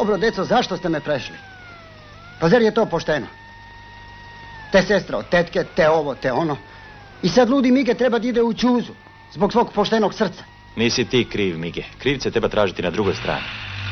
dobro, deco, zašto ste me prešli? Pa zar je to pošteno? Te sestra od tetke, te ovo, te ono. I sad ludi Mige treba da ide u ćuzu zbog svog poštenog srca. Nisi ti kriv, Mige. Krivce treba tražiti na drugoj strani.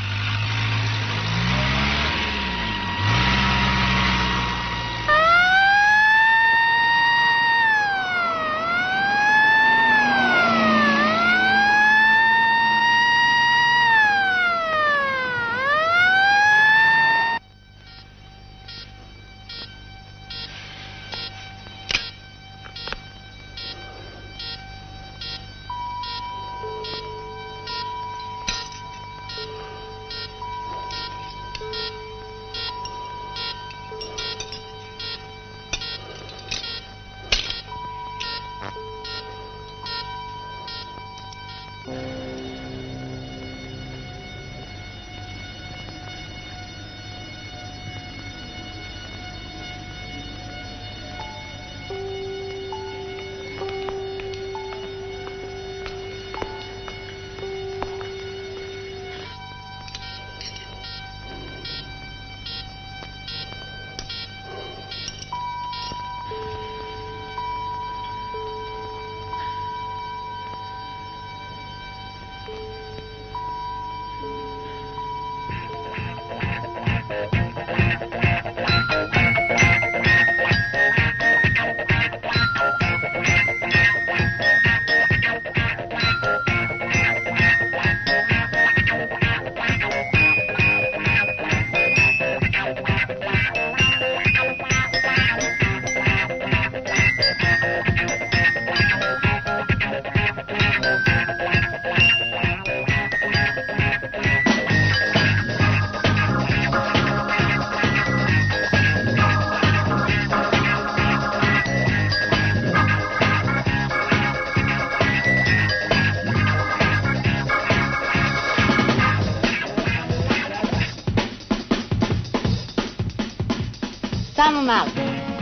Samo malo.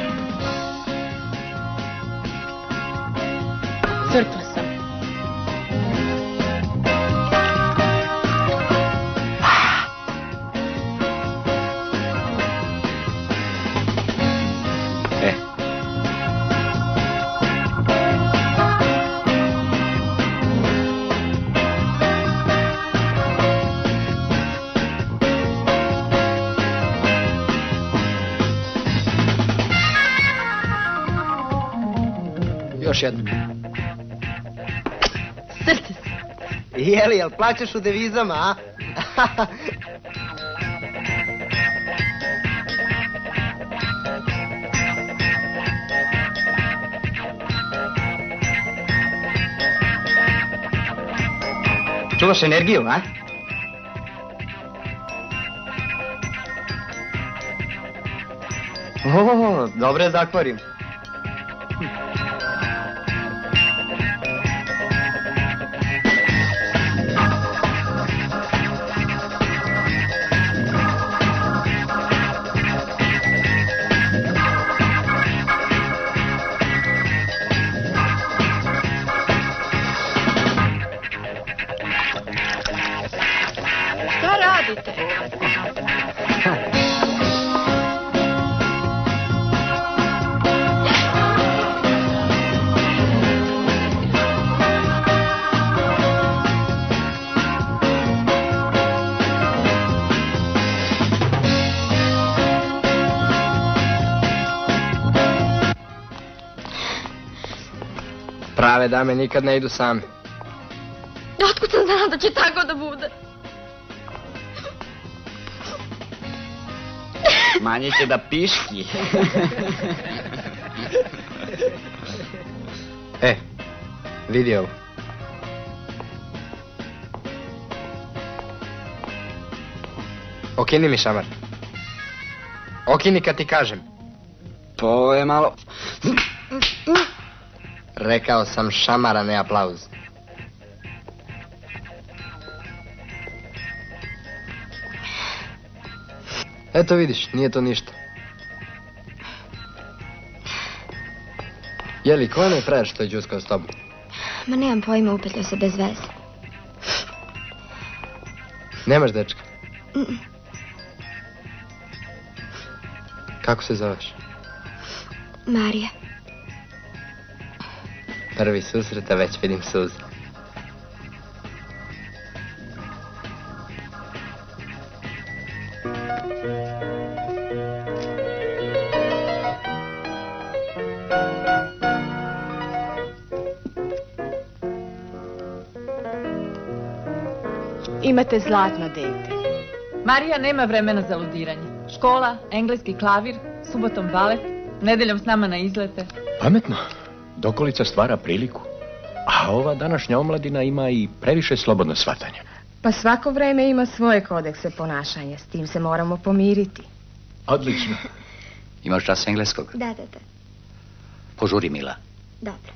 Crkla sam. Još jedno. Srce. Jel plaćaš u devizama, a? Čuvaš energiju, a? Dobro je zakvarim. Prave dame nikad ne idu same. Otkud sam znala da će tako da bude? Manje će da piški. Vidi ovo. Okini mi šamar. Okini kad ti kažem. Pa ovo je malo... Rekao sam šamara, ne aplauz. Eto vidiš, nije to ništa. Jeli, ko je ne frajer što je džuskao s tobom? Ma nemam pojma, upetljao se bez veze. Nemaš dečka? Kako se zoveš? Marija. Prvi susret, a već vidim suze. Imate zlatno dete. Marija nema vremena za ludiranje. Škola, engleski klavir, subotom balet, nedeljom s nama na izlete. Pametno. Dokolica stvara priliku. A ova današnja omladina ima i previše slobodno shvatanje. Pa svako vreme ima svoje kodekse ponašanja. S tim se moramo pomiriti. Odlično. Imaš čas engleskog? Da. Požuri, Mila. Dobro.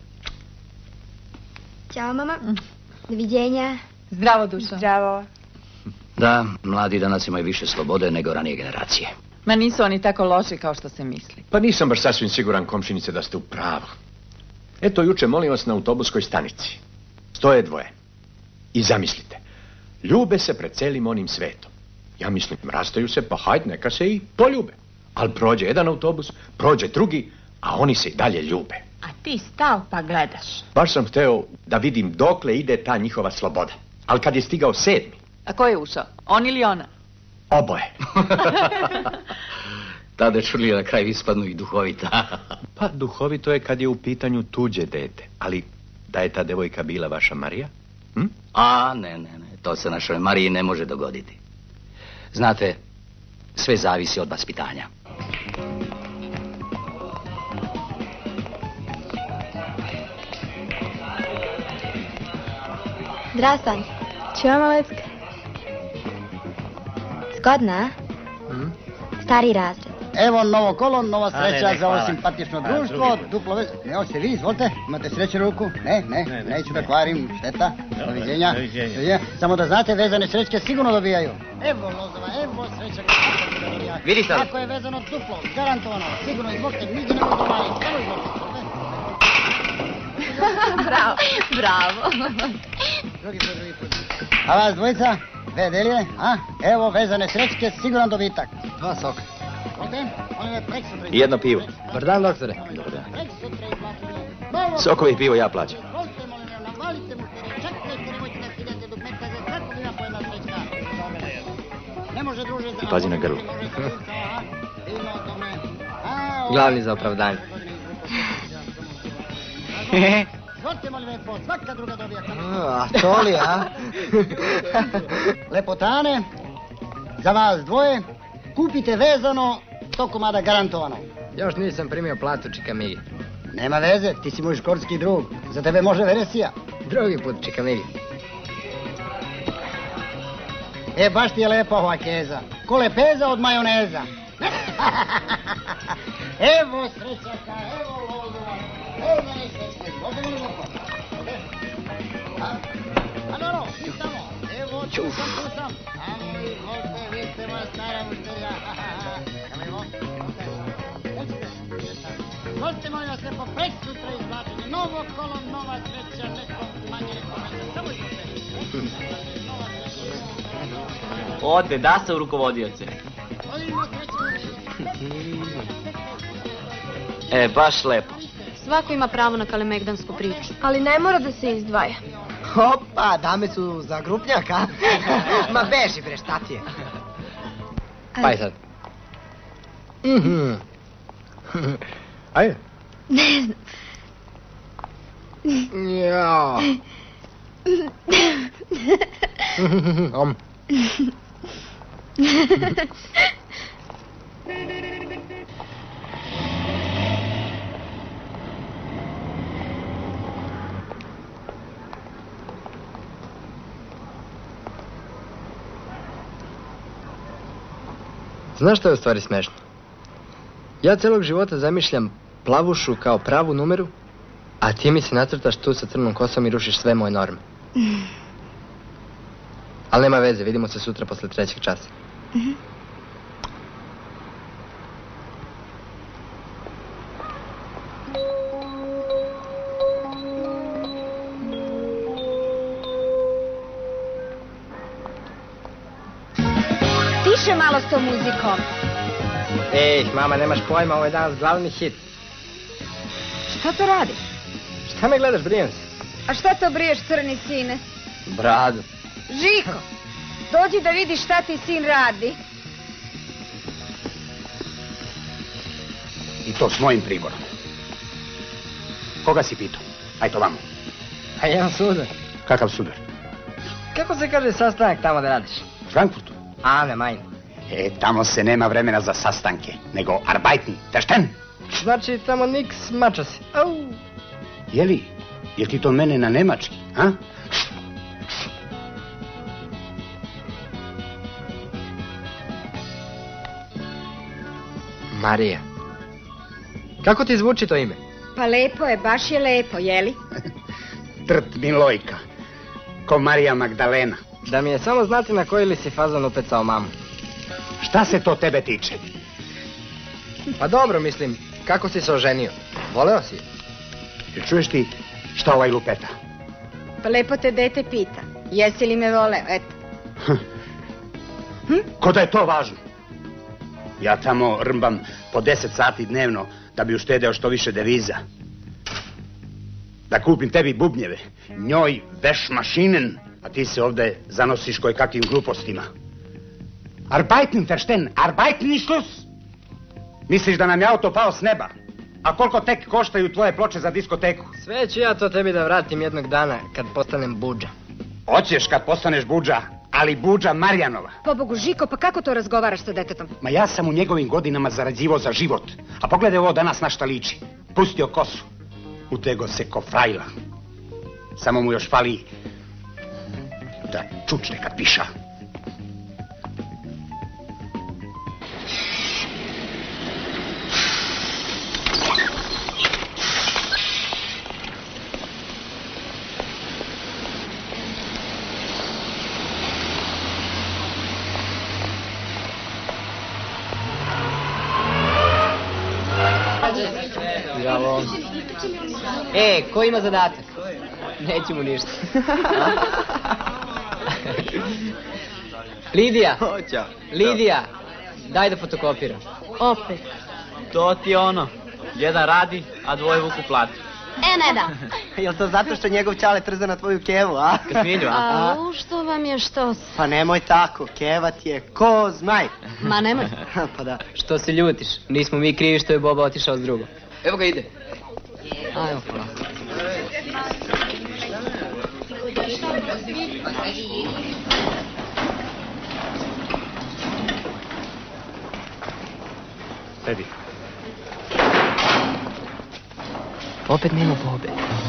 Ćao, mama. Doviđenja. Zdravo, Dušo. Zdravo. Da, mladi danas imaju više slobode nego ranije generacije. Ma nisu oni tako loši kao što se misli. Pa nisam baš sasvim siguran, komšinice, da ste u pravu. Eto, juče molim vas na autobuskoj stanici. Stoje dvoje. I zamislite, ljube se pred celim onim svetom. Ja mislim, rastaju se, pa hajde, neka se i poljube. Ali prođe jedan autobus, prođe drugi, a oni se i dalje ljube. A ti stav pa gledaš. Baš sam hteo da vidim dokle ide ta njihova sloboda. Ali kad je stigao 7. A ko je ušao? On ili ona? Oboje. Ta dečurlija na kraju ispadnu i duhovita. Pa duhovito je kad je u pitanju tuđe dete. Ali da je ta devojka bila vaša Marija? A, ne. To se našoj Mariji ne može dogoditi. Znate, sve zavisi od vaspitanja. Zdravo, Stani. Ćao, Malecka. Zgodna, Stari razred. Evo novo kolo, nova sreća za ovo simpatično društvo. Duplo vez... Evo se vi, izvolite, imate sreću ruku? Ne, neću da kvarim, šteta. Doviđenja. Samo da znate, vezane srećke sigurno dobijaju. Evo lozova, evo sreća. Vidi sad. Ako je vezano duplo, garantovano, sigurno izvolite, nigdje ne možete manjiti. Samo izvolite. Bravo. Drugi put. A vas dvojica, dve delije, a? Evo vezane srećke, siguran dobitak. 2 soka. I jedno pivo. Dobar dan, doktore. Dobar dan. Sokove i pivo ja plaćam. Pazi na grlu. Glavni za opravdanje. A to li, a? Lepotane, za vas dvoje, kupite vezano, 100 komada garantovano. Još nisam primio platu, Čikamigi. Nema veze, ti si moj školski drug, za tebe može veresija. Drugi put, Čikamigi. Baš ti je lepa ova keza. Ko lepeza od majoneza. Evo srećaka, evo lozova, evo da ne srećke. Ovdje molim lepo. A dobro, mi tamo. Evo, tu sam. Tamo i volite, vi ste moja stara mušterija. Volite, molim vas lepo, prek sutra izvlačenje. Novo kolo, nova sreća, nekom manje, nekom manje. Samo izvolite. Ode, da se u rukovodioce. Baš lepo. Svako ima pravo na kalemegdansku priču. Ali ne mora da se izdvaja. Opa, dame su za grupnjaka. Ma beži bre, šta ti je? Pa i sad. Ajde. Ne znam. Jao. Znaš što je u stvari smešno? Ja celog života zamišljam Plavušu kao pravu numeru, a ti mi se nacrtaš tu sa crnom kosom i rušiš sve moje norme. Ali nema veze, vidimo se sutra posle 3. časa. Tiše malo s tom muzikom. Ej, mama, nemaš pojma, ovo je danas glavni hit. Šta to radiš? Šta me gledaš, brijem se? A šta to briješ, crni sine? Bradu. Žiko, dođi da vidiš šta ti sin radi. I to s mojim priborom. Koga si pitao? Ajde vamo. A jedan sudar. Kakav sudar? Kako se kaže sastanak tamo da radiš? U Frankfurtu. A, ne, majn. Tamo se nema vremena za sastanke, nego arbeiten, verstehen? Znači, tamo niks, mača si. Au. Jeli, jel ti to mene na nemački, a? Marija. Kako ti zvuči to ime? Pa lepo je, baš je lepo, jeli? Trt Milojka, ko Marija Magdalena. Da mi je samo znati na koji li si fazon upecao mamu. Šta se to tebe tiče? Pa dobro, mislim, kako si se oženio? Voleo si je? Jel čuješ ti šta ovaj lupeta? Pa lepo te dete pita, jesi li me voleo, eto. Ko da je to važno? Ja tamo rmbam po 10 sati dnevno da bi uštedeo što više deviza. Da kupim tebi bubnjeve, njoj veš mašinen, a ti se ovdje zanosiš koje kakvim glupostima. Arbeiten, verstehen, arbeiten i šlus! Misliš da nam je auto pao s neba? A koliko tek koštaju tvoje ploče za diskoteku? Sve ću ja to tebi da vratim jednog dana kad postanem budža. Hoćeš kad postaneš budža, ali budža Marjanova. Pobogu, Žiko, pa kako to razgovaraš sa detetom? Ma ja sam u njegovim godinama zarađivao za život. A pogledaj ovo danas na šta liči. Pustio kosu. Utego se ko frajla. Samo mu još fali da čučne kad piša. Bravo. Ko ima zadatak? Neću mu ništa. Lidija! Lidija! Daj da fotokopiram. Opet. To ti je ono. Jedan radi, a dvoje vuku platu. Ne da. Jel to zato što njegov čale trza na tvoju kevu, a? Kasmilju, a? Što vam je što? Pa nemoj tako, keva ti je ko zmaj. Ma nemoj. Pa da. Što se ljutiš? Nismo mi krivi što je Boba otišao s drugom. Evo ga ide. Ajmo, hvala. Sedi. Opet nema Bobe.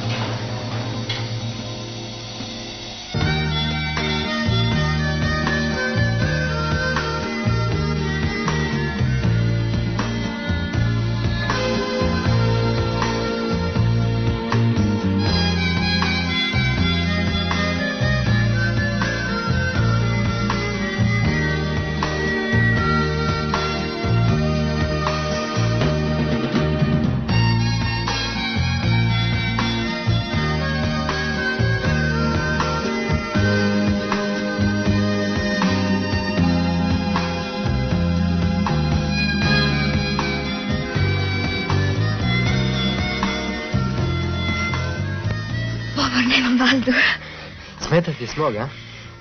Nemam vazduha. Smeta ti smog, a?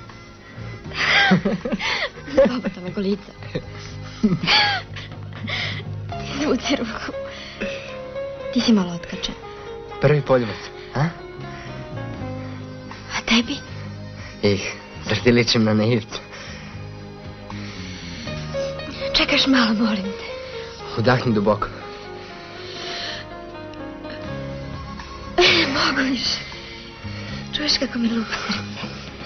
Bobata me golica. Zvuci ruku. Ti si malo otkačen. Prvi poljubac, a? A tebi? Zar ti ličim na naivcu? Čekaš malo, molim te. Udahni duboko. Ne mogu više. Čuješ kako mi lupa srce.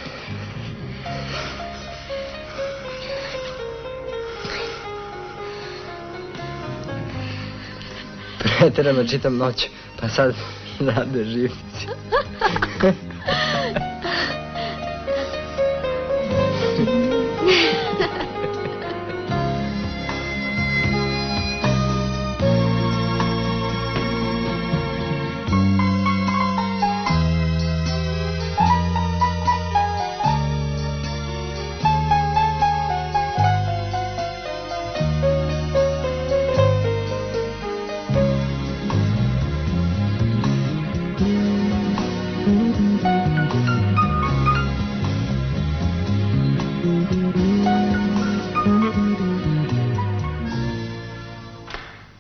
Preterano čitam noć, pa sad rade živci.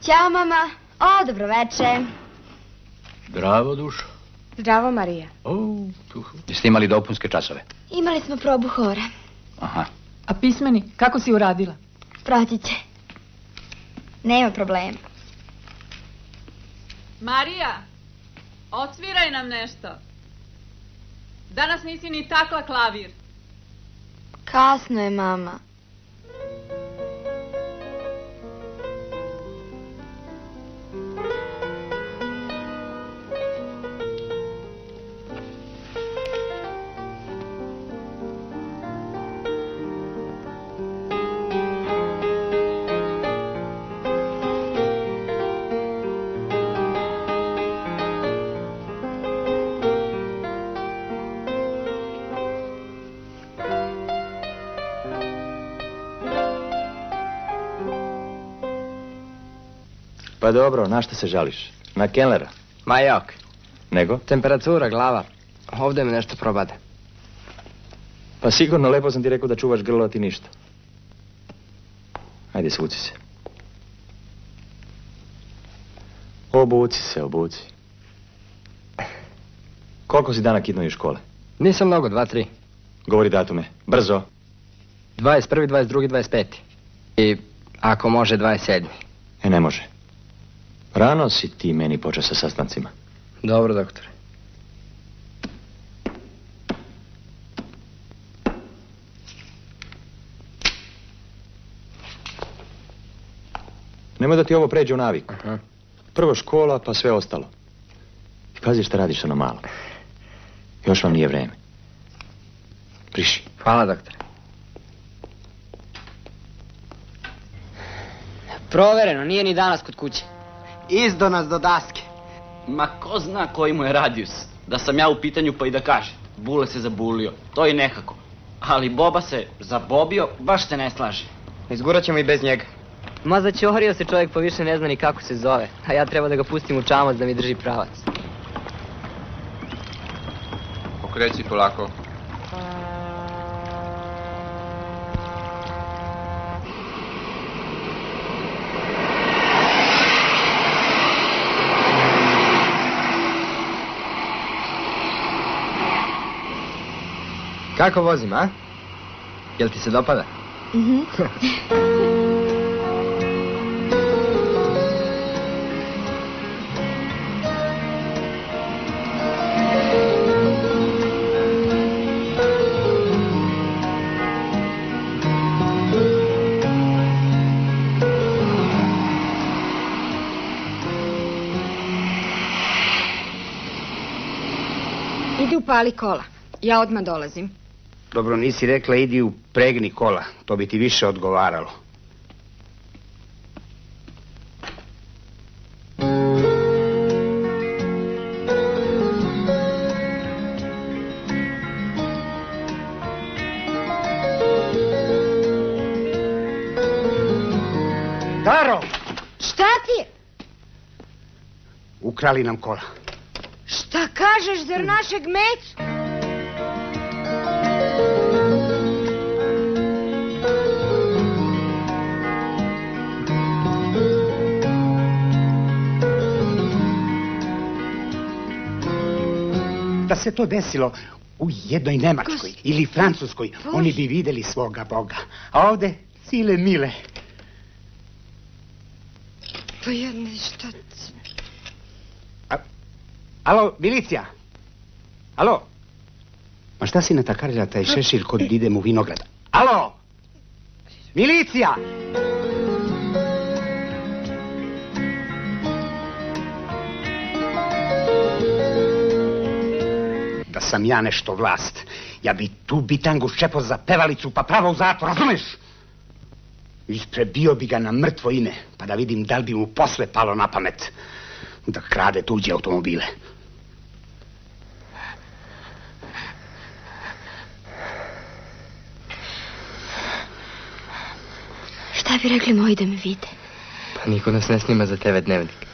Ćao, mama. O, dobroveče. Zdravo, dušo. Zdravo, Marija. Jeste imali dopunske časove? Imali smo probu hora. Aha. A pismeni, kako si uradila? Proći će. Nema problema. Marija, odsviraj nam nešto. Danas nisi ni takla klavir. Kasno je, mama. Pa dobro, na šta se žališ? Na Kellera? Ma jok. Nego? Temperatura, glava. Ovdje mi nešto probade. Pa sigurno, lepo sam ti rekao da čuvaš grlo, a ti ništa. Ajde, svuci se. Obuci se, obuci. Koliko si dana kidno iz škole? Nisam mnogo, 2-3. Govori datume. Brzo. 21., 22., 25. I ako može 27. Ne može. Rano si ti meni počeo sa sastancima. Dobro, doktore. Nemoj da ti ovo pređe u naviku. Prvo škola, pa sve ostalo. I pazi šta radiš ono malo. Još vam nije vreme. Priši. Hvala, doktore. Provereno, nije ni danas kod kuće. Izdo nas do daske. Ma ko zna koji mu je radijus. Da sam ja u pitanju pa i da kaže. Bule se zabulio, to i nekako. Ali Boba se zabobio, baš se ne slaže. Izgurat ćemo i bez njega. Ma začorio se čovjek pa više ne zna ni kako se zove. A ja treba da ga pustim u čamac da mi drži pravac. Okreći polako. Kako vozim, a? Jel ti se dopada? Mhm. Idi upali kola. Ja odmah dolazim. Dobro, nisi rekla idi u pregni kola. To bi ti više odgovaralo. Daro! Šta ti je? Ukrali nam kola. Šta kažeš, zar našeg mecu? Da se to desilo u jednoj Nemačkoj ili Francuskoj, oni bi videli svoga Boga. A ovde sile mile. Pa ja ne šta... Alo, milicija? Alo? Ma šta si natakarila taj šešir kod idem u vinograd? Alo? Milicija! Da sam ja nešto vlast, ja bi tu bitangu ščepo za pevalicu pa pravo u zatvor, razumeš? Isprebio bi ga na mrtvo ime, pa da vidim da li bi mu posle palo na pamet da krade tuđe automobile. Šta bi rekli moji da me vide? Pa niko nas ne snima za TV dnevnik.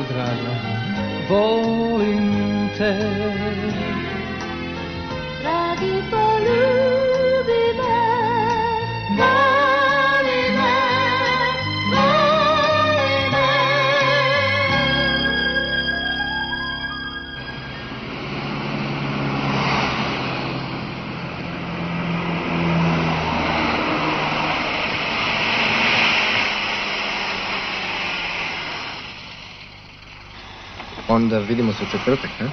draga, volim te. Dragi, poljubi me, voli me, voli me. Onda vidimo se u četvrtak, ne?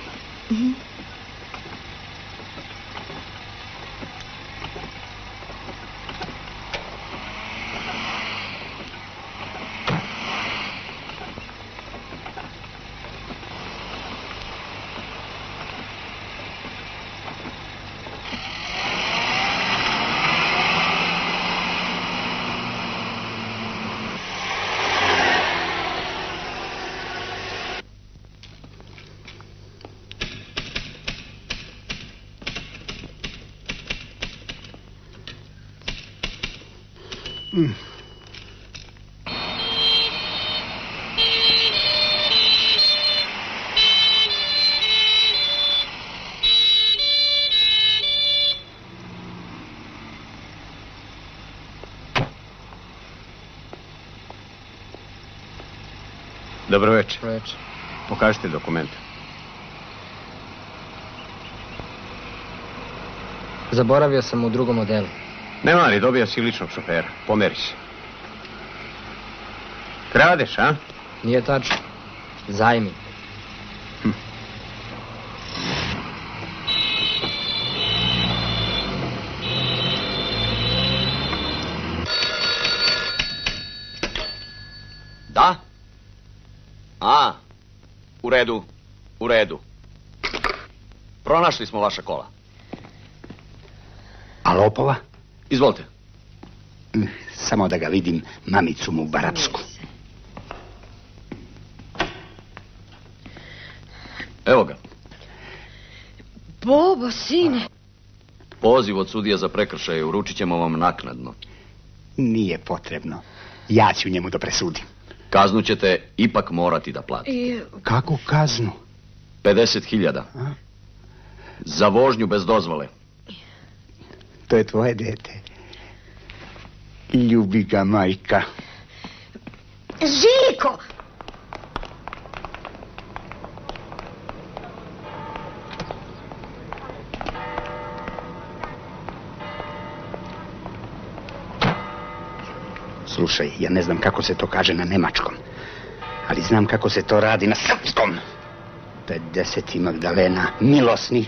Dobro večer. Dobro večer. Pokažite dokumente. Zaboravio sam u drugom modelu. Ne mali, dobija si ličnog šofera. Pomeri se. Kradeš, a? Nije tačno. Zajmi. Da? A, u redu, u redu. Pronašli smo vaša kola. A lopova? Izvolite. Samo da ga vidim, mamicu mu barapsku. Evo ga. Bobo, sine. Poziv od sudija za prekršaje uručit ćemo vam naknadno. Nije potrebno. Ja ću njemu da presudim. Kaznu ćete ipak morati da platite. Kakvu kaznu? 50.000. Za vožnju bez dozvole. To je tvoje dete. Ljubi ga majka. Žiko! Slušaj, ja ne znam kako se to kaže na nemačkom, ali znam kako se to radi na srpskom. 50 Magdalena, milosni.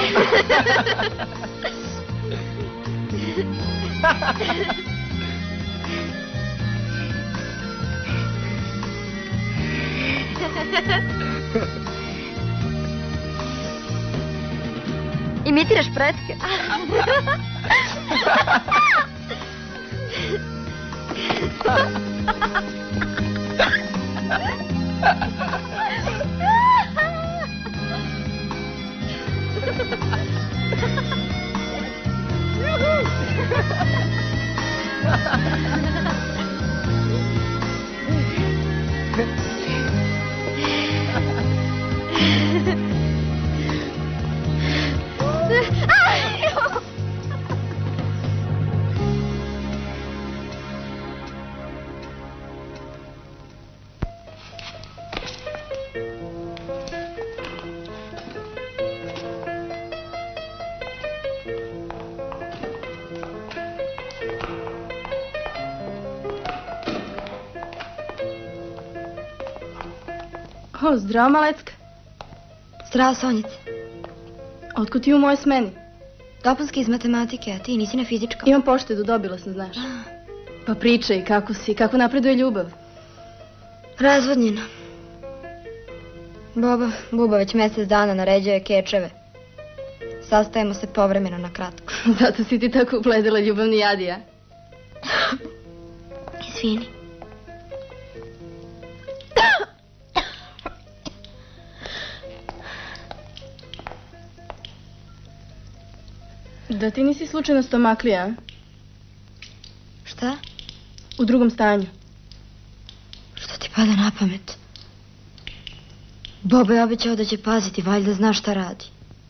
Imitiraš pretke? O, zdravo, Malecka. Zdravo, Sonjice. Otkud ti u mojoj smeni? Dopunski iz matematike, a ti nisi na fizičkom. Imam poštedu, dobila sam, znaš. Pa pričaj, kako si, kako napreduje ljubav? Razvodnjena. Buba već mjesec dana naređuje kečeve. Sastajemo se povremeno na kratko. Zato si ti tako upledila ljubavni jadi, a? Izvini. Da ti nisi slučajno stomaklija, a? Šta? U drugom stanju. Što ti pada na pamet? Bobo je obećao da će paziti, valjda zna šta radi.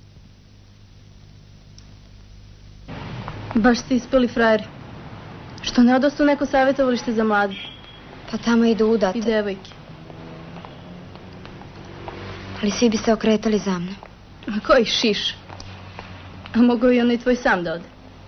Baš ste ispali frajeri. Što ne odostu neko savjetovalište za mlade? Pa tamo idu udate. I devojke. Ali svi bi se okretali za mnom. A koji šiš? A mogao i onaj tvoj sam da ode.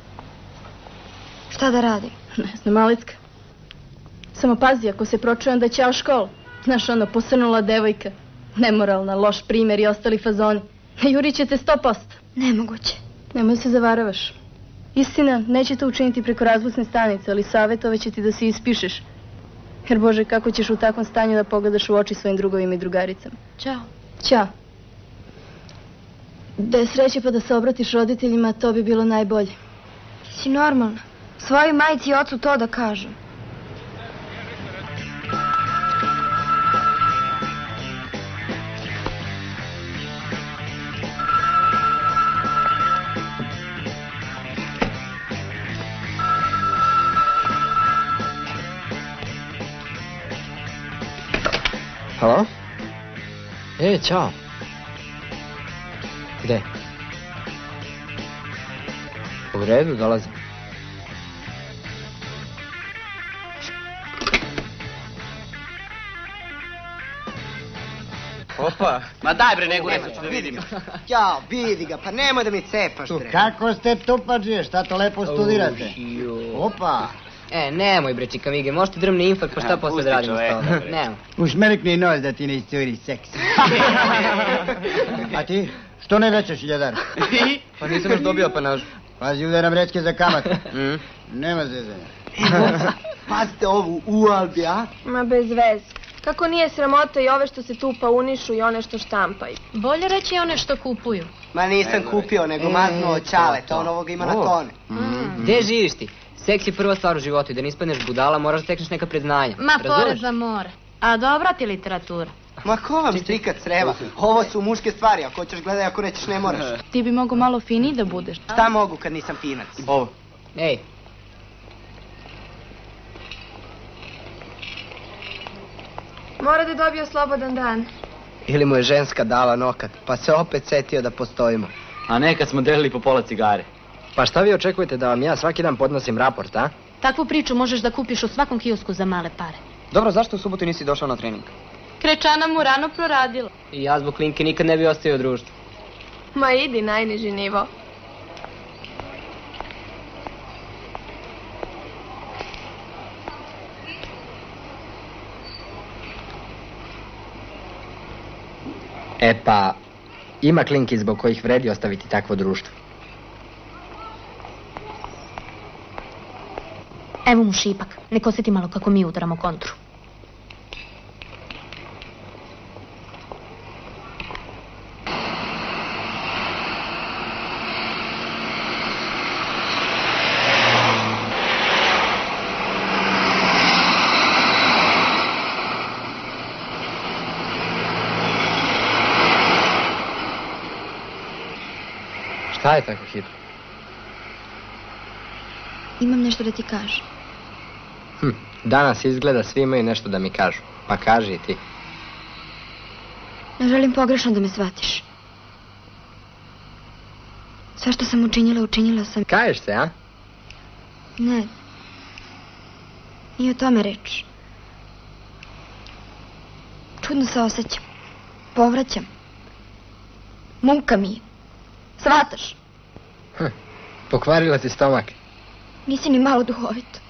Šta da radim? Ne znam, Malecka. Samo pazi, ako se pročuje, onda ćao školu. Znaš, ono, posrnula devojka. Nemoralna, loš primjer i ostali fazoni. Najurit će te 100%. Nemoguće. Nemoj se zavaravaš. Istina, neće to učiniti preko razbusne stanice, ali savjetove će ti da se ispišeš. Jer, Bože, kako ćeš u takvom stanju da pogledaš u oči svojim drugovima i drugaricama. Ćao. Ćao. Da je sreće pa da se obratiš roditeljima, to bi bilo najbolje. Si normalna. Svojoj majici i ocu to da kažem. Halo? Ćao. Gde? U redu, dolazim. Opa. Ma daj bre, nego nešto da vidim. Ćao, vidi ga, pa nemoj da mi cepaš bre. Kako ste tupađije, šta to lepo studirate? Opa. Nemoj bre, čikamige, možete drmni infarkt, pa šta posle da radimo s tobom? Nemoj. Ušmerikni nos da ti ne iscuri seks. A ti? Što ne većeš, iljadar? Pa nisam još dobio apanažu. Pazi, udaram rečke za kamate. Nema zezanja. Pazite ovu u Albi, a? Ma bez veze. Kako nije sramota i ove što se tupa unišu i one što štampaju. Bolje reći i one što kupuju. Ma nisam kupio, nego maznuo od Ćaleta, on ovoga ima na tone. Gde živiš ti? Seks je prva stvar u životu i da ne ispadneš budala moraš da stekneš neka predznanja. Ma pored za more. A dobra ti literatura? Ma ko vam strika creva? Ovo su muške stvari, ako hoćeš gledaj, ako nećeš ne moraš. Ti bi mogo malo finiji da budeš. Šta mogu kad nisam finac? Ovo. Ej. Mora da je dobio slobodan dan. Ili mu je ženska dala nokat, pa se opet setio da postojimo. A nekad smo delili po pola cigare. Pa šta vi očekujete da vam ja svaki dan podnosim raport, a? Takvu priču možeš da kupiš u svakom kiosku za male pare. Dobro, zašto u subotu nisi došao na trening? Krečana mu rano proradila. I ja zbog Klinke nikad ne bi ostao u društvu. Ma idi, najniži nivo. E pa, Ima klinki zbog kojih vredi ostaviti takvo društvo. Evo mu šipak, nek osjeti malo kako mi udaramo kontru. Šta je tako hitno? Imam nešto da ti kažem. Danas izgleda svi imaju nešto da mi kažu. Pa kaži i ti. Ne želim pogrešno da me shvatiš. Sve što sam učinila sam... Kaješ se, a? Ne. Nije o tome reč. Čudno se osjećam. Povraćam. Muka mi je. Shvataš? Pokvarila ti stomak. Nisi ni malo duhovito.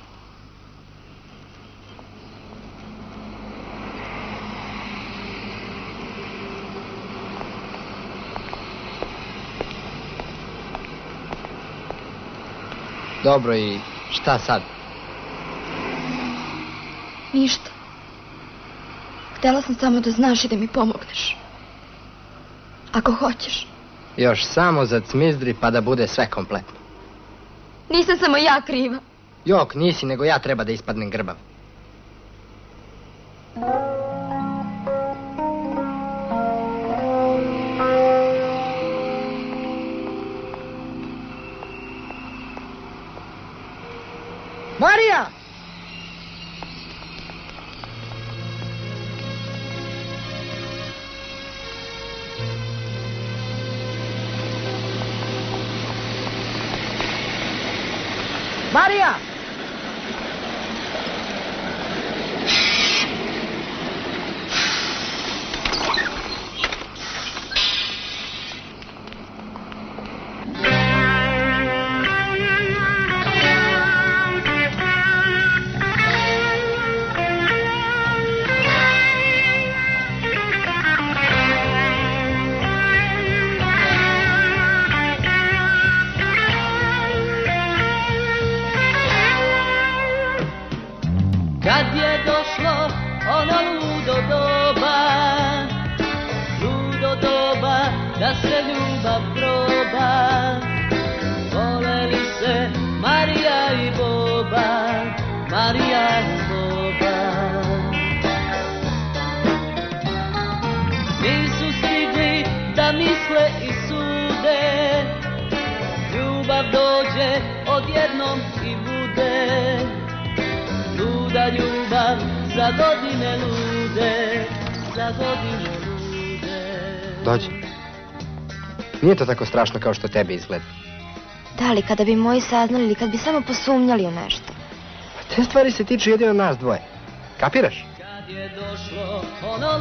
Dobro, i šta sad? Ništa. Htjela sam samo da znaš i da mi pomogneš. Ako hoćeš. Još samo zacmizdri pa da bude sve kompletno. Nisam samo ja kriva. Jok, nisi, nego ja treba da ispadnem grbav. Marija! Marija! Kad je došlo ono ludo doba, da se ljubav proba, voleli se Marija i Boba, Marija i Boba. Nisu stigli da misle i sude, ljubav dođe odjednom i bude. Luda ljubav za godine lude, za godine lude. Dođi. Nije to tako strašno kao što tebi izgleda. Da li kada bi moji saznali ili kad bi samo posumnjali u nešto? Te stvari se tiču jedino nas dvoje. Kapiraš? Kad je došlo ono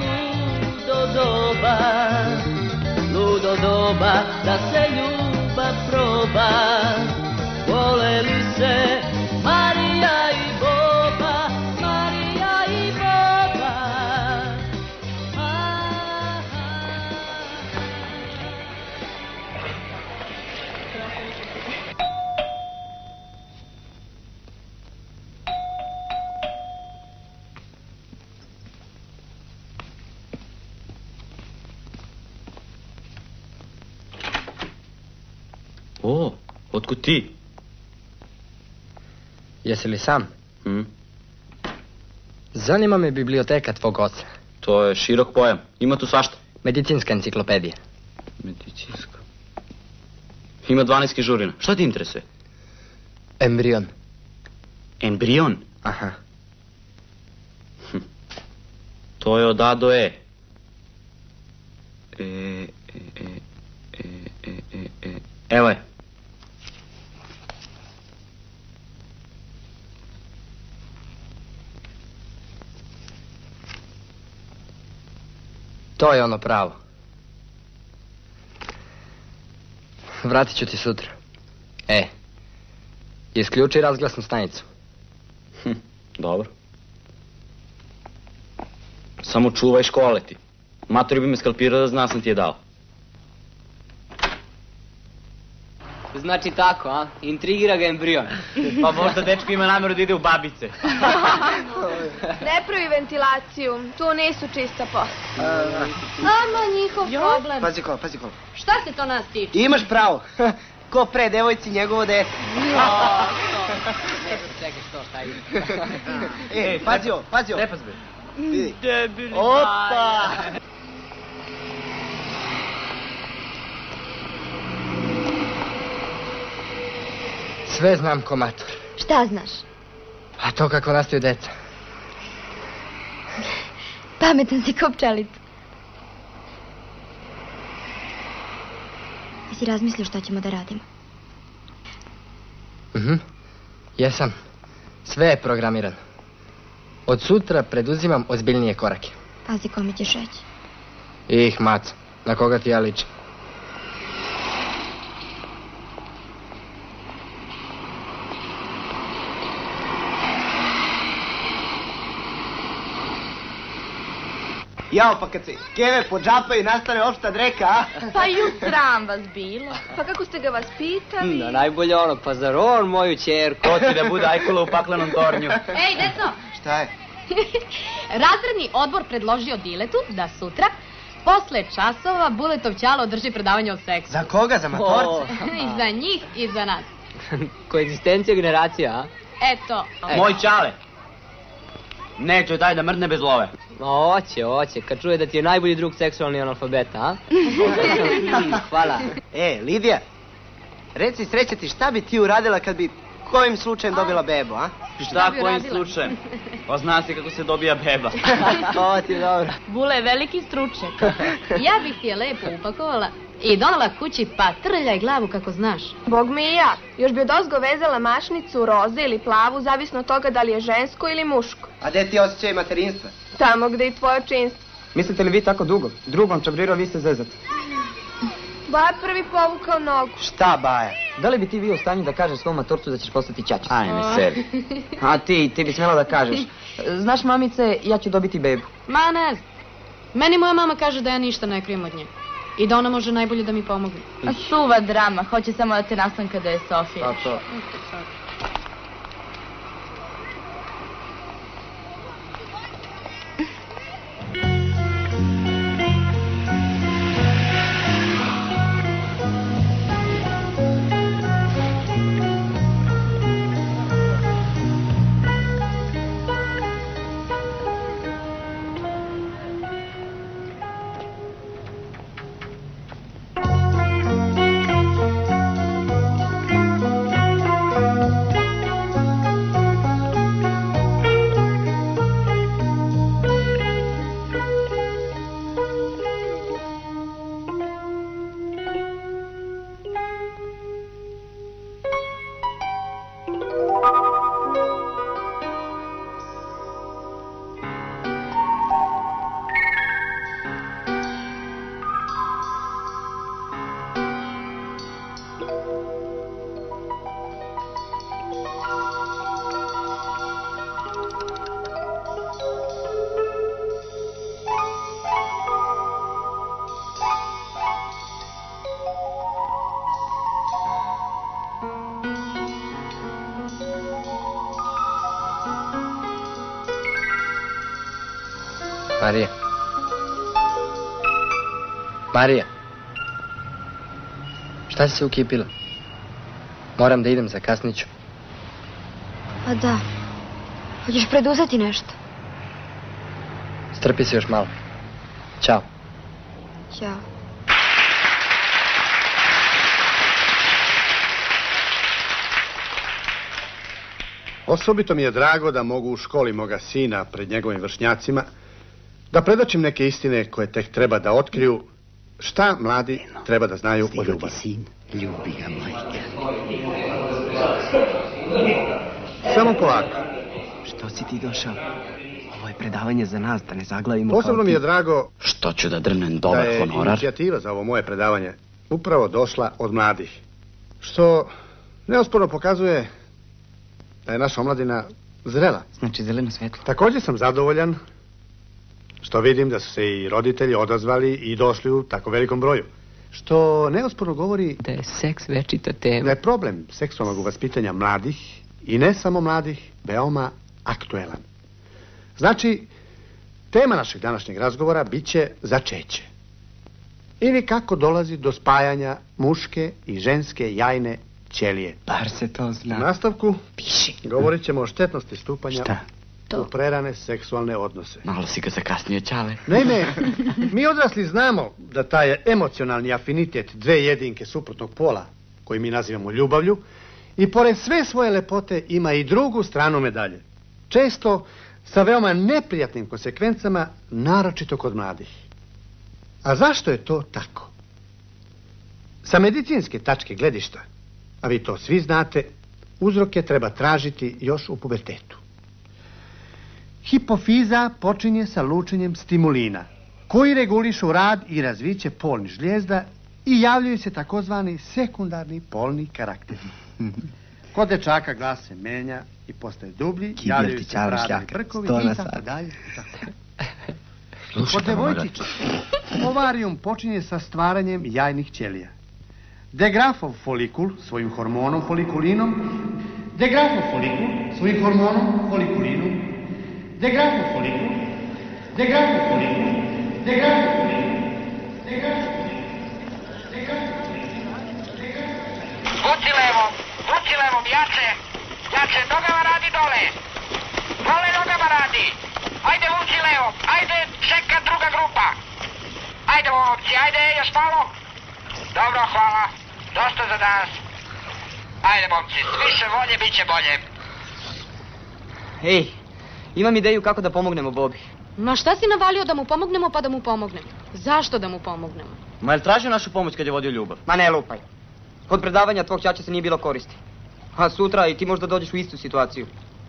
ludo doba, da se ljubav proba, voleli se Marija i Boba, Marija i Boba. O, otkud ti? Jesi li sam? Zanima me biblioteka tvog oca. To je širok pojam. Ima tu svašta. Medicinska enciklopedija. Medicinska. Ima 12 knjižurina. Šta ti interesuje? Embrion. Embrion? Aha. To je od A do E. Evo je. To je ono pravo. Vratit ću ti sutra. Isključi razglasnu stanicu. Dobro. Samo čuvaj škole ti. Matori bi me skalpirao da zna sam ti je dao. Znači tako, a? Intrigira ga embrion. Pa možda dečko ima nameru da ide u babice. Ne pravi ventilaciju, to nisu čista posla. Ama njihov problem. Pazi kolo. Šta se to nas tiče? Imaš pravo. Ko pre devojci njegovo dete. Čekaj, šta ide? Pazi ovo. Repas be. Vidi. Debili. Opa! Sve znam ko mator. Šta znaš? A to kako nastaju deca. Pametan si ko pčelica. Jesi razmislio šta ćemo da radimo? Jesam. Sve je programirano. Od sutra preduzimam ozbiljnije korake. Pazi kome ćeš reći. Maco, na koga ti ja ličim? Jao, pa kad se keve podžapaju nastane opšta dreka, a? Pa i sram vas bilo. Pa kako ste ga vaspitali? Da, najbolje onog, pa zar on moju ćerku? Ko ti da bude ajkula u paklenom tornju? Ej, deco! Šta je? Razredni odbor predložio Diletu da sutra, posle časova, Buletov ćalo održi predavanje o seksu. Za koga? Za matorce? I za njih i za nas. Koegzistencija generacija, a? Eto. Moj ćale. Neće taj da mrdne bez love. Oće, kad čuje da ti je najbolji drug seksualni analfabeta, a? Hvala. Lidija, reci sreće ti šta bi ti uradila kad bi kojim slučajem dobila bebu, a? Šta kojim slučajem? Pa zna se kako se dobija beba. Ovo ti je dobro. Bule je veliki stručnjak. Ja bih ti je lepo upakovala i donala kući pa trljaj glavu kako znaš. Bog mi i ja. Još bi odozgo vezala mašnicu, roze ili plavu, zavisno od toga da li je žensko ili muško. A gde ti osjećaj materinstva? Tamo gde i tvoje činstvo. Mislite li vi tako dugo? Drugom čabrirao, vi ste zezat. Baja prvi povukao nogu. Šta, Baja? Da li bi ti bio u stanju da kažeš svom matorcu da ćeš postati ćačica? Ajme, sebi. A ti bi smjela da kažeš. Znaš, mamice, ja ću dobiti bebu. Ma ne znam. Meni moja mama kaže da ja ništa ne krijem od nje. I da ona može najbolje da mi pomogne. A suva drama, hoće samo da te nastan kada je Sofija. A to. Marija. Šta si se ukipila? Moram da idem, zakasnit ću. Pa da. Hoćeš preduzeti nešto? Strpi se još malo. Ćao. Ćao. Osobito mi je drago da mogu u školi moga sina pred njegovim vršnjacima da predočim neke istine koje tek treba da otkriju šta mladi treba da znaju o ljubavi. Sin, ljubi ga majka. Samo polako. Što si ti došao? Ovo je predavanje za nas, da ne zaglavimo Posebno mi je drago što ću da drnem dobar honorar. Da je inicijativa za ovo moje predavanje upravo došla od mladih. Što neosporno pokazuje da je naša omladina zrela. Znači zeleno svetlo. Također sam zadovoljan što vidim da su se i roditelji odazvali i došli u tako velikom broju. Što neosporno govori da je seks večita tema. Da je problem seksualnog vaspitanja mladih, i ne samo mladih, veoma aktuelan. Znači, tema našeg današnjeg razgovora bit će začeće. Ili kako dolazi do spajanja muške i ženske jajne ćelije. Bar se to zna. U nastavku govorit ćemo o štetnosti stupanja u prerane seksualne odnose. Malo si ga zakasnio, Ćale. Naime, mi odrasli znamo da taj emocionalni afinitet dve jedinke suprotnog pola, koji mi nazivamo ljubavlju, i pored sve svoje lepote ima i drugu stranu medalje. Često sa veoma neprijatnim konsekvencama, naročito kod mladih. A zašto je to tako? Sa medicinske tačke gledišta, a vi to svi znate, uzroke treba tražiti još u pubertetu. Hipofiza počinje sa lučenjem stimulina, koji regulišu rad i razviće polnih žlijezda i javljaju se takozvani sekundarni polni karakteri. Kod dečaka glas se menja i postaje dublji, javljaju se pravni brkovi i tako dalje. Kod devojčica ovarijum počinje sa stvaranjem jajnih ćelija. Degrafov folikul svojim hormonom folikulinom, degrafov folikul svojim hormonom folikulinom, degrafov folikul, degrafov folikul, degrafov folikul, degrafov folikul, degrafov folikul. Vuci levom, jače, nogama radi dole. Dole nogama radi. Ajde vuci levom, ajde čeka druga grupa. Ajde momci, ajde još malo. Dobro, hvala. Dosta za danas. Ajde momci, s više volje bit će bolje. Ej, imam ideju kako da pomognemo Bobi. Ma šta si navalio da mu pomognemo pa da mu pomognemo? Zašto da mu pomognemo? Ma je li tražio našu pomoć kad je vodio ljubav? Ma ne lupaj. Kod predavanja tvog ćaća se nije bilo koristi. A sutra i ti možda dođeš u istu situaciju.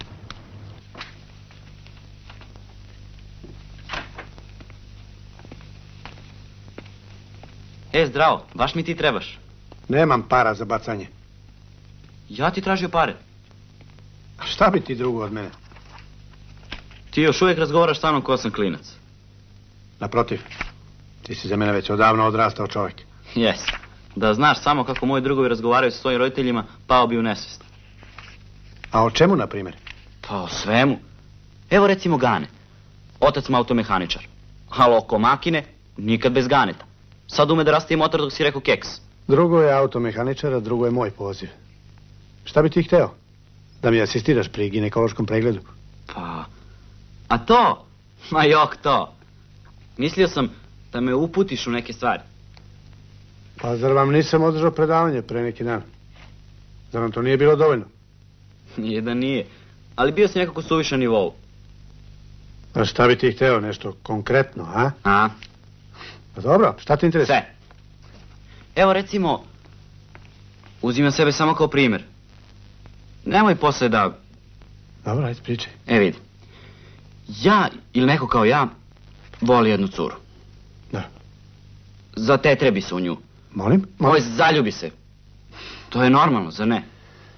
Zdravo, baš mi ti trebaš. Nemam para za bacanje. Ja ti tražio pare. A šta bi ti drugo od mene? Ti još uvijek razgovaraš sa mnom ko sam klinac. Naprotiv, ti si za mene već odavno odrastao čovjek. Jes. Da znaš samo kako moji drugovi razgovaraju sa svojim roditeljima, pao bi u nesvijest. A o čemu, na primjer? Pa o svemu. Evo recimo Gane. Otac mu automehaničar. Ali oko makine, nikad bez Ganeta. Sad ume da rastije motor dok si rekao keks. Drugo je automehaničar, a drugo je moj poziv. Šta bi ti hteo? Da mi asistiraš pri ginekološkom pregledu? Pa, a to? Ma jok to. Mislio sam da me uputiš u neke stvari. Pa zar vam nisam održao predavanje pre neki dan? Zar vam to nije bilo dovoljno? Nije da nije, ali bio si nekako suviše na nivou. A šta bi ti hteo, nešto konkretno, a? A? Pa dobro, šta ti interesuje? Sve. Evo recimo, uzimam sebe samo kao primjer. Nemoj posle da... Dobro, ajde pričaj. Vidi. Ja ili neko kao ja voli jednu curu. Da. Zatetrebi se u nju. Molim? Moj zaljubi se. To je normalno, zar ne?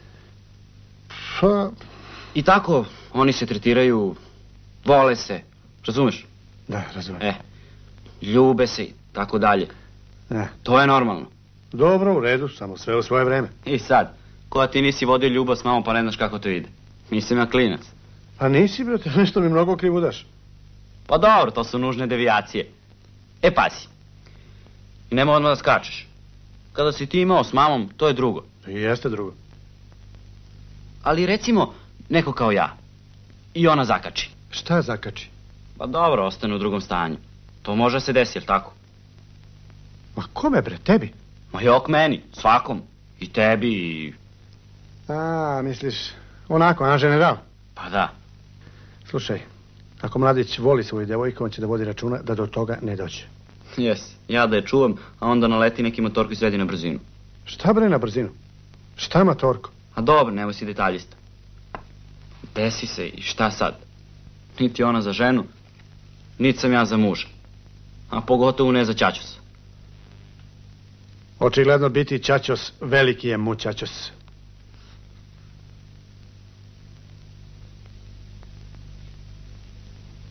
Pa... I tako oni se tretiraju, vole se, razumeš? Da, razumem. Ljube se i tako dalje. To je normalno. Dobro, u redu, samo sve u svoje vreme. I sad, koja ti nisi vodio ljubav s mamom pa ne znaš kako to ide. Nisam ja klinac. Pa nisi, brate, nešto mi mnogo krivudaš. Pa dobro, to su nužne devijacije. Pazi. I nema odmah da skačeš. Kada si ti imao s mamom, to je drugo. I jeste drugo. Ali recimo, neko kao ja. I ona zakači. Šta zakači? Pa dobro, ostane u drugom stanju. To može se desi, jel tako? Ma kome bre, tebi? Ma jok meni, svakom. I tebi i... A, misliš, onako, na general? Pa da. Slušaj, ako mladić voli svoju devojku, on će da vodi računa da do toga ne dođe. Jes, ja da je čuvam, a onda naleti neki motorko i svedi na brzinu. Šta bre na brzinu? Šta motorko? A dobro, nemoj si detaljista. Desi se i šta sad? Niti ona za ženu, niti sam ja za muža. A pogotovo ne za ćaćos. Očigledno biti ćaćos, veliki je mu ćaćos.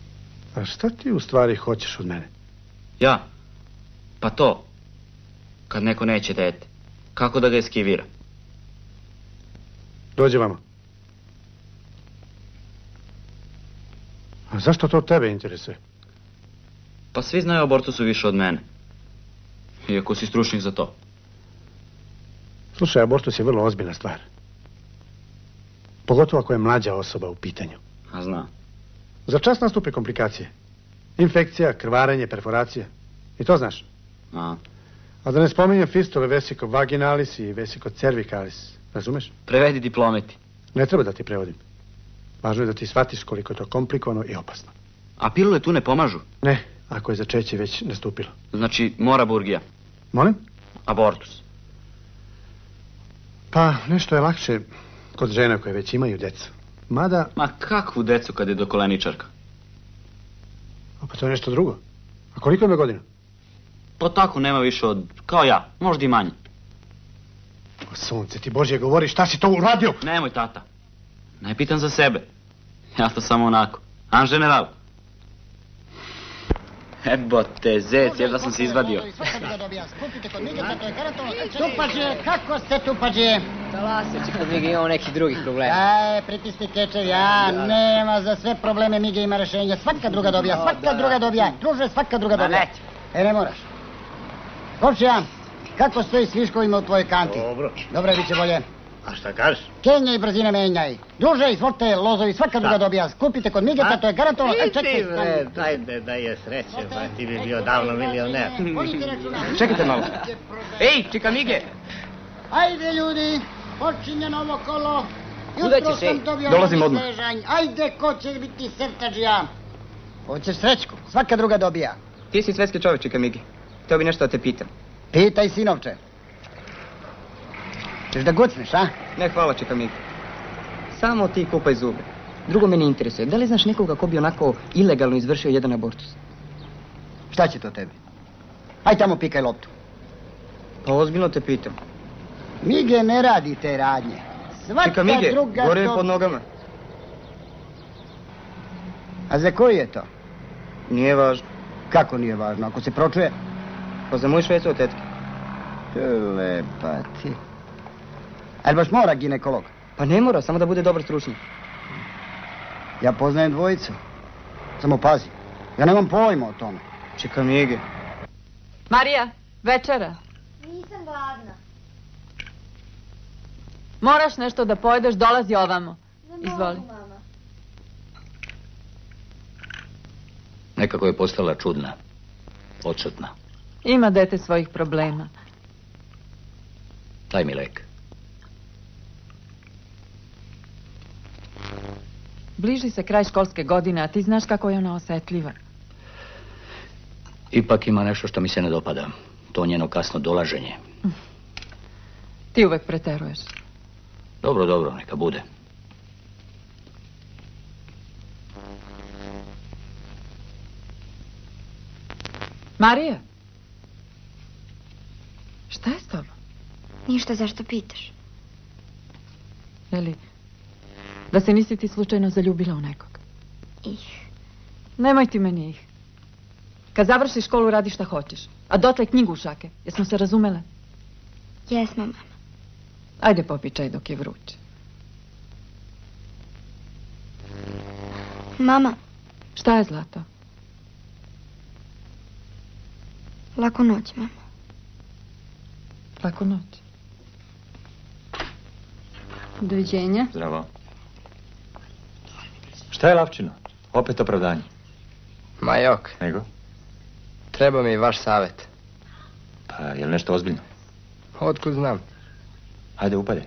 A šta ti u stvari hoćeš od mene? Ja? Pa to. Kad neko neće dete, kako da ga eskivira? Dođi vamo. A zašto to tebe interesuje? Pa svi znaju o abortusu više od mene. Iako si stručnik za to. Slušaj, abortus je vrlo ozbiljna stvar. Pogotovo ako je mlađa osoba u pitanju. A zna. Za čas nastupe komplikacije. Infekcija, krvarenje, perforacija. I to znaš. A da ne spominjem fistule vesiko vaginalis i vesiko cervicalis. Razumeš? Prevedi diplometi. Ne treba da ti prevodim. Važno je da ti shvatiš koliko je to komplikovano i opasno. A pilule tu ne pomažu? Ne, ako je začeće već nastupilo. Znači, mora burgija. Molim? Abortus. Pa, nešto je lakše kod žena koje već imaju decu. Mada... Ma kakvu decu kad je dokoleničarka? Pa to je nešto drugo. A koliko ima godina? Pa tako nema više od... kao ja, možda i manje. O sunce ti Božje govori, šta si to uradio? Nemoj, tata. Ne pitam za sebe. Ja to samo onako. An general. Ebote, zec, jedva sam se izvadio. Tupađe, kako ste tupađe? Talaseći, kod Mige imamo nekih drugih problema. Aj, pritisni kečev, nema za sve probleme Mige ima rešenje. Svaka druga dobija. Druže, svaka druga dobija. Ne moraš. Komšija, kako stoji s viškovima u tvojoj kanti? Dobro, bit će bolje. A šta kažeš? Kenjaj i brzine menjaj. Druže, izvolite, lozovi, svaka druga dobija. Kupite kod Migeta, to je garantovano. Dajde da je sreće, ti bi bio davno milioner. Čekajte malo. Ej, čeka Mige! Ajde, ljudi, počinje novo kolo. Kuda ćeš, ej? Dolazim odmah. Ajde, ko će biti sertađija? Hoćeš srećku, svaka druga dobija. Ti si svetski čovjek, čeka Mige. Htio bi nešto da te pitam. Pitaj, sinovče. Češ da gucneš, a? Ne, hvala, čeka Mige. Samo ti kupaj zube. Drugo me ne interesuje. Da li znaš nekoga ko bi onako ilegalno izvršio jedan abortus? Šta će to tebi? Aj tamo pikaj loptu. Pa ozbiljno te pitam. Mige ne radi te radnje. Čeka Mige, gore je pod nogama. A za koji je to? Nije važno. Kako nije važno, ako se pročuje? Pa za moju švecu od tetke. Lepa ti. Ali baš mora ginekolog? Pa ne mora, samo da bude dobar stručnjak. Ja poznajem dvojicu. Samo pazi, ja nemam pojma o tome. Čeka Mige. Marija, večera. Nisam gladna. Moraš nešto da pojedeš, dolazi ovamo. Izvoli. Mama. Nekako je postala čudna. Odsutna. Ima dete svojih problema. Daj mi lek. Bliži se kraj školske godine, a ti znaš kako je ona osetljiva. Ipak ima nešto što mi se ne dopada. To njeno kasno dolaženje. Ti uvek preteruješ. Dobro, neka bude. Marija? Šta je s tobom? Ništa, zašto pitaš? Eli, da se nisi ti slučajno zaljubila u nekog? Ih. Nemoj ti meni ih. Kad završiš školu radi šta hoćeš. A dotle knjigu u šake. Jesmo se razumele? Jesmo, mama. Ajde popij čaj dok je vruć. Mama. Šta je, Zlato? Laku noć, mama. Laku noć. Doviđenja. Zdravo. Šta je, Lavčino? Opet opravdanje. Ma jok. Nego? Treba mi vaš savjet. Pa, je li nešto ozbiljno? Otkud znam? Hajde, upade.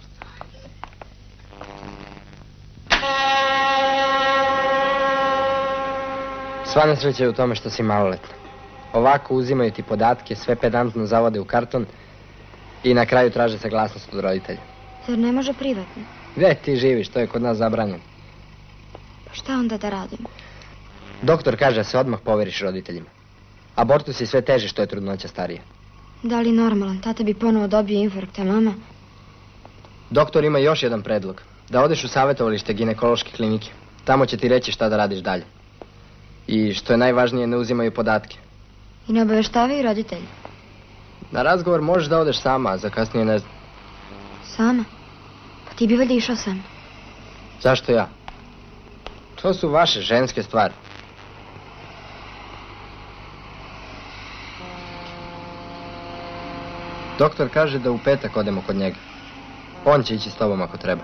Sva nesreća je u tome što si maloletna. Ovako uzimaju ti podatke, sve pedantno zavode u karton i na kraju traže saglasnost od roditelja. Zar ne može privatno? Gde ti živiš, to je kod nas zabranjeno. Pa šta onda da radim? Doktor kaže da se odmah poveriš roditeljima. Abortus je sve teže što je trudnoća starija. Da li normalan? Tata bi ponovo dobio infarkt, a mama? Doktor ima još jedan predlog. Da odeš u savjetovalište ginekološke klinike. Tamo će ti reći šta da radiš dalje. I što je najvažnije, ne uzimaju podatke. I ne obaveštavaju roditelji? Na razgovor možeš da odeš sama, a za kasnije ne znam. Sama? Pa ti bi valjda išao sa mnom. Zašto ja? To su vaše ženske stvari. Doktor kaže da u petak odemo kod njega. On će ići s tobom ako treba.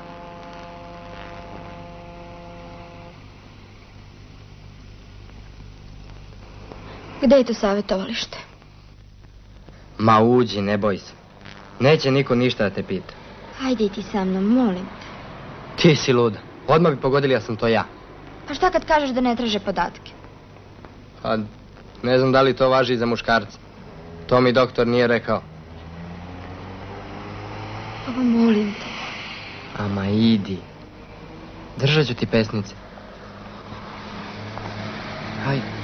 Gde je to savjetovalište? Ma uđi, ne boj se. Neće niko ništa da te pita. Hajde i ti sa mnom, molim te. Ti si luda. Odmah bi pogodili, ja sam to ja. Pa šta kad kažeš da ne traže podatke? Pa, ne znam da li to važi i za muškarca. To mi doktor nije rekao. Pa molim te. Ama idi. Držat ću ti pesnice. Hajde.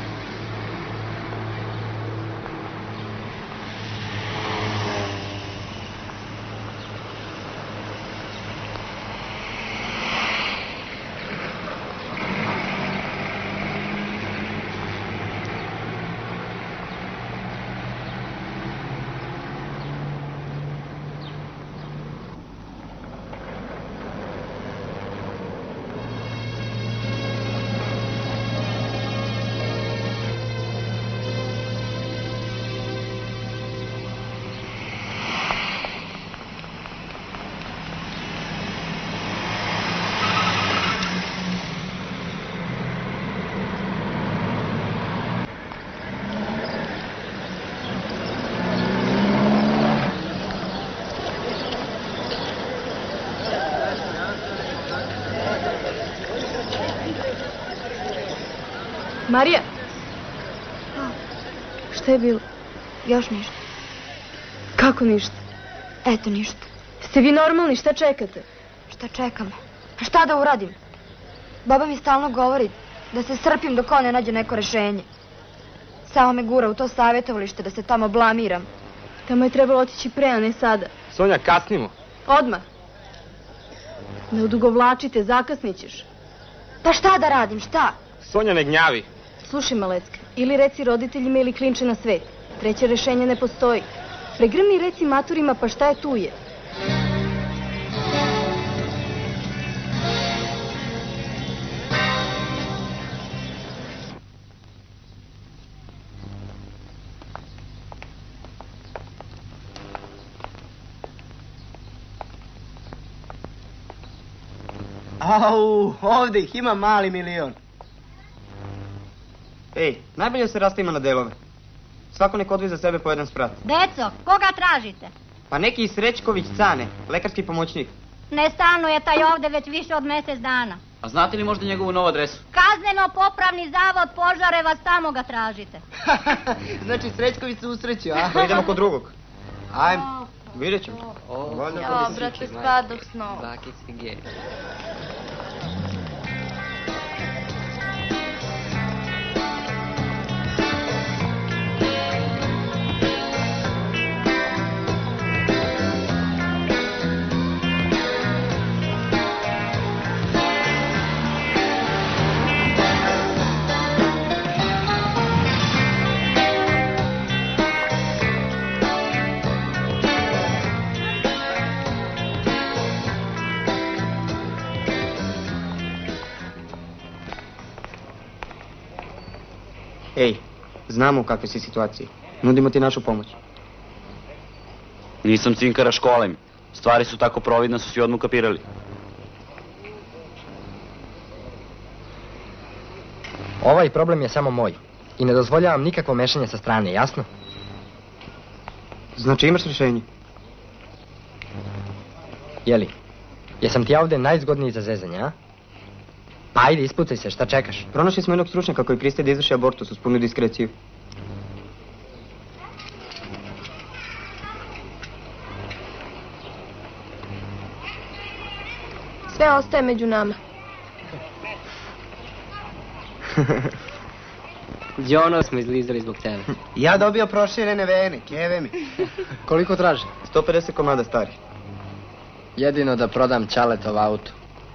Marija? Šta je bilo? Još ništa. Kako ništa? Eto ništa. Ste vi normalni? Šta čekate? Šta čekamo? A šta da uradim? Baba mi stalno govori da se strpim dok on ne nađe neko rešenje. Samo me gura u to savjetovalište da se tamo blamiram. Tamo je trebalo otići pre, a ne sada. Sonja, kasnimo. Odmah. Ne odugovlačite, zakasnićeš. Pa šta da radim, šta? Sonja, ne gnjavi. Slušaj, Malecka, ili reci roditeljima ili klinče na svet. Treće rešenje ne postoji. Pregrmi i reci maturima, pa šta je tu je. Au, ovdje ih ima mali milion. Ej, najbolje se rastavimo na delove. Svako nek odvoji za sebe po jedan sprat. Deco, koga tražite? Pa neki Srećković Cane, lekarski pomoćnik. Ne stanuje taj ovde već više od mjesec dana. A znate li možda njegovu novu adresu? Kazneno-popravni zavod Požarevac, tamo ga tražite. Znači Srećković se usrećio, a? Pa idemo kod drugog. Ajme, vidjet ćemo. Ja, brate, spadoh snova. Ej, znamo u kakve si situaciji. Nudimo ti našu pomoć. Nisam cinkara škole. Stvari su tako providne, su svi odmah kapirali. Ovaj problem je samo moj. I ne dozvoljavam nikakvo mešanje sa strane, jasno? Znači imaš rješenje? Jeli? Jesam ti ja ovdje najzgodniji za zezanje, a? Pa ajde, ispucaj se, šta čekaš? Pronašli smo jednog stručnjaka koji pristaje da izvrši abortus uz punu diskreciju. Sve ostaje među nama. Jono smo izlizali zbog tebe. Ja dobio proširene vene, keve mi. Koliko traži? 150 komada stari. Jedino da prodam Čaletov auto.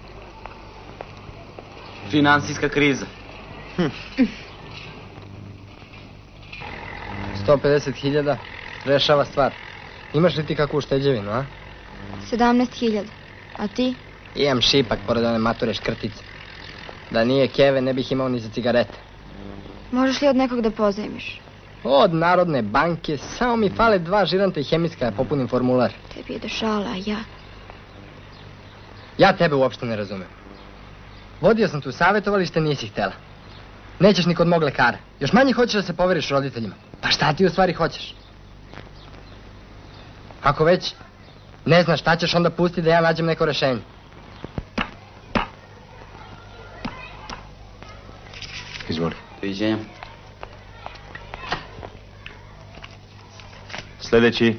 Finansijska kriza. 150.000, rešava stvar. Imaš li ti kakvu ušteđevinu, a? 17.000. A ti? Imam šipak pored one mature škrtice. Da nije keve, ne bih imao ni za cigarete. Možeš li od nekog da pozajmiš? Od Narodne banke, samo mi fale 2 žiranta i hemijska da popunim formular. Tebi ide šala, a ja? Ja tebe uopšte ne razumem. Vodio sam tu savjetovalište, nisi htjela. Nećeš ni kod mog lekara. Još manje hoćeš da se poveriš roditeljima. Pa šta ti u stvari hoćeš? Ako već ne znaš šta ćeš, onda pusti da ja nađem neko rešenje. Izvoli. Doviđenja. Sljedeći.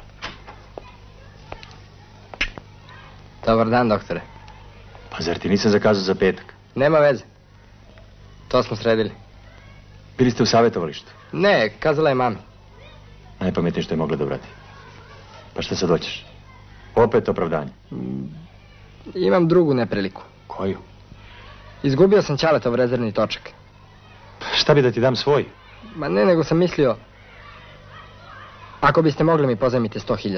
Dobar dan, doktore. Pa zar ti nisam zakazao za petak? Nema veze. To smo sredili. Bili ste u savjetovalištu? Ne, kazala je mami. Najpametnije što je mogla da uradi. Pa šta sad hoćeš? Opet opravdanje. Imam drugu nepriliku. Koju? Izgubio sam Ćaletov rezervni točak. Šta bi da ti dam svoj? Ma ne, nego sam mislio... Ako biste mogli mi pozajmiti 100.000.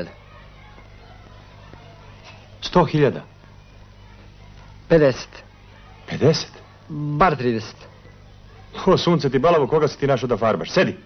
100.000? 50. 50? Bar 30. O, sunce ti balavo, koga si ti našao da farbaš? Sedi!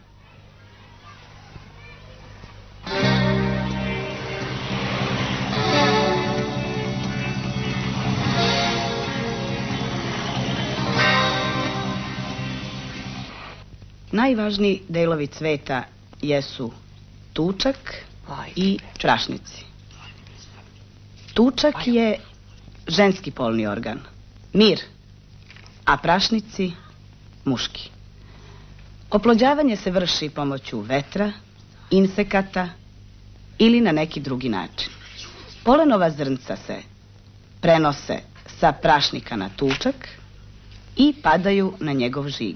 Najvažniji delovi cveta jesu tučak i prašnici. Tučak je ženski polni organ, mir, a prašnici muški. Oplođavanje se vrši pomoću vetra, insekata ili na neki drugi način. Polenova zrnca se prenose sa prašnika na tučak i padaju na njegov žig.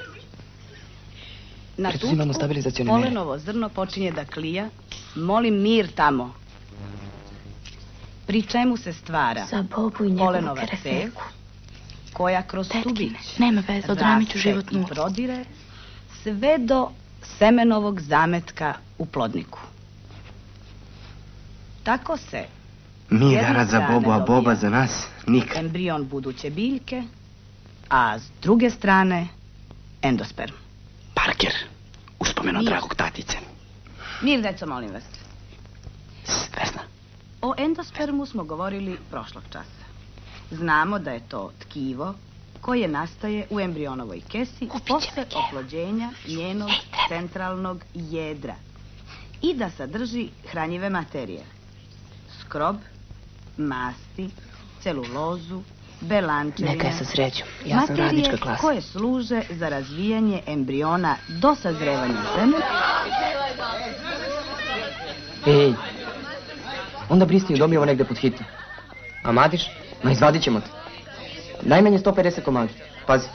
Na tučku polenovo zrno počinje da klija, molim mir tamo, pri čemu se stvara polenova cev, koja kroz stubić raste i prodire sve do semenovog zametka u plodniku. Tako se mi rad za Bobu, a Boba za nas nikad. Embrion buduće biljke, a s druge strane endosperm. Parker, uspomeno dragog tatice. Mir, deco, molim vas. Vesna. O endospermu smo govorili prošlog časa. Znamo da je to tkivo koje nastaje u embrionovoj kesi posle oplođenja njenog centralnog jedra i da sadrži hranjive materije. Skrob, masti, celulozu, belančevine. Neka je sa srećom. Ja sam radnička klasa. Koje služe za razvijanje embriona do sazrevanja semena. Ej, onda Bristiju dobijemo negde pod hitno. A Madiš? Ma izvadit ćemo te. Najmanje 150 komadi. Pazi.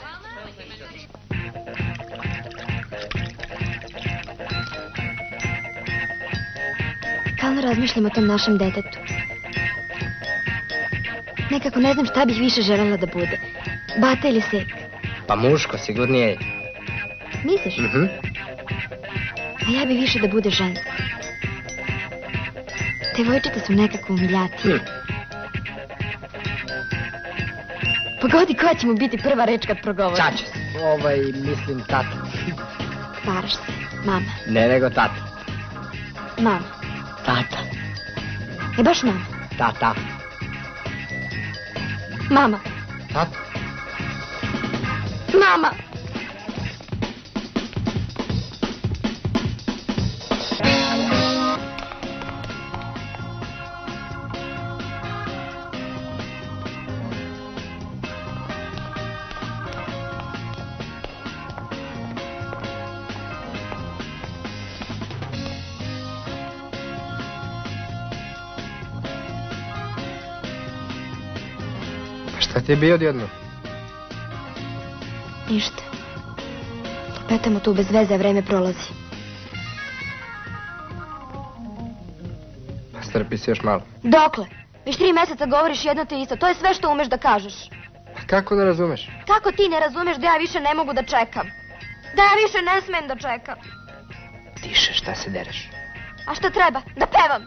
Stalno razmišljam o tom našem detetu. Nekako ne znam šta bih više želela da bude. Bata ili Sek. Pa muško, sigurnije je. Misliš? A ja bih više da bude žensko. Devojčice su nekako umiljatije. Pogodi koja će mu biti prva reč kad progovori. Čača, mislim tata. Varaš se, mama. Ne, nego tata. Mama. Tata. Je baš mama? Tata. Mama. Tata. Mama. Šta ti je bio odjedno? Ništa. Lupetamo tu bez veze, a vreme prolazi. Pa strpi se još malo. Dokle? Već 3 meseca govoriš jedno te isto. To je sve što umeš da kažeš. Kako ne razumeš? Kako ti ne razumeš da ja više ne mogu da čekam? Da ja više ne smem da čekam. Tiše, šta se dereš? A šta treba? Da pevam.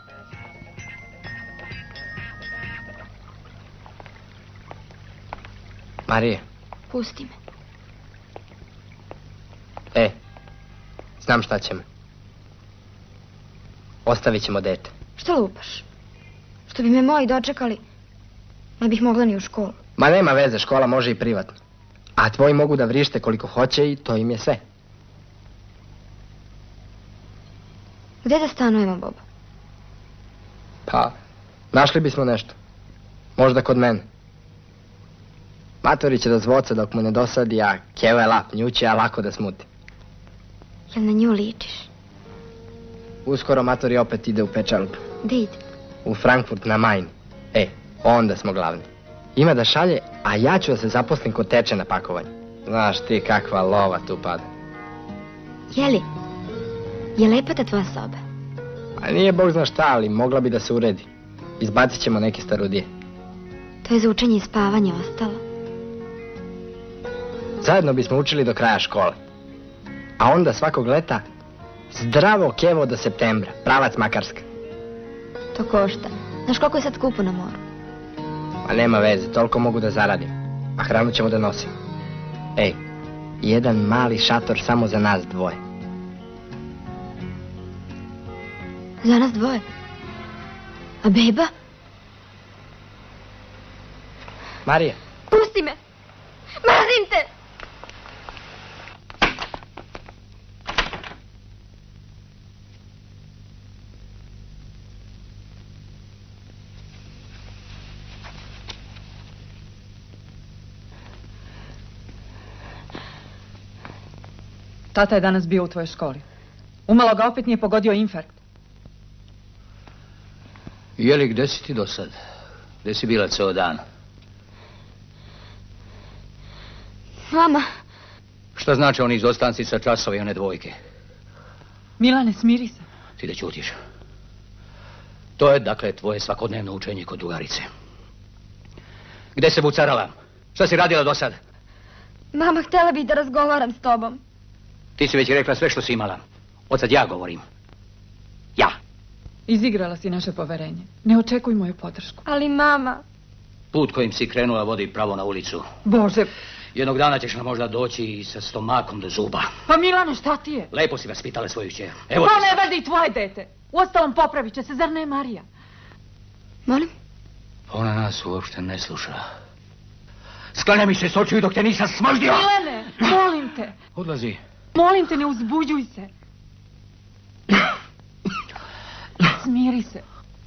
Marija. Pusti me. Znam šta ćemo. Ostavit ćemo dete. Šta lupaš? Što bi me moji dočekali, ne bih mogla ni u školu. Ma nema veze, škola može i privatno. A tvoji mogu da vrište koliko hoće i to im je sve. Gde da stanujemo, Boba? Pa, našli bismo nešto. Možda kod mene. Matori će do zvoca dok mu ne dosadi, a Keva je lap, nju će ja lako da smuti. Jel na nju ličiš? Uskoro Matori opet ide u pečalbu. Gde ide? U Frankfurt na Main. Onda smo glavni. Ima da šalje, a ja ću da se zaposlim kod teče na pakovanju. Znaš ti kakva lova tu pada. Jeli? Je lepa ta tvoja soba? A nije bog zna šta, ali mogla bi da se uredi. Izbacit ćemo neke starudije. To je za učenje i spavanje ostalo. Zajedno bismo učili do kraja škole. A onda svakog leta zdravo Kevo do septembra. Pravac Makarska. To košta. Znaš koliko je sad skupo na moru? A nema veze, toliko mogu da zaradim. A hranu ćemo da nosimo. Jedan mali šator samo za nas dvoje. Za nas dvoje? A beba? Marija. Pusti me! Mrzim te! Tata je danas bio u tvojoj školi. Umalo ga opet nije pogodio infarkt. Jeli, gde si ti do sad? Gde si bila ceo dan? Mama. Šta znači oni izostanci sa časova i one dvojke? Milane, smiri se. Ti da ćutiš. To je, dakle, tvoje svakodnevno učenje kod drugarice. Gde se bucarala? Šta si radila do sad? Mama, htjela bih da razgovaram s tobom. Ti si već rekla sve što si imala. Od sad ja govorim. Ja. Izigrala si naše poverenje. Ne očekuj moju podršku. Ali mama... Put kojim si krenula vodi pravo na ulicu. Bože... Jednog dana ćeš nam možda doći i sa stomakom do zuba. Pa Milane, šta ti je? Lepo si vaspitala svoju kćer. Pa ne valjda i tvoje dete. Uostalom popravit će se, zar ne Marija? Molim? Ona nas uopšte ne sluša. Sklanja mi se s očiju dok te nisam smrždio. Milane, molim te. Odlazi. Molim te, ne uzbuđuj se. Smiri se.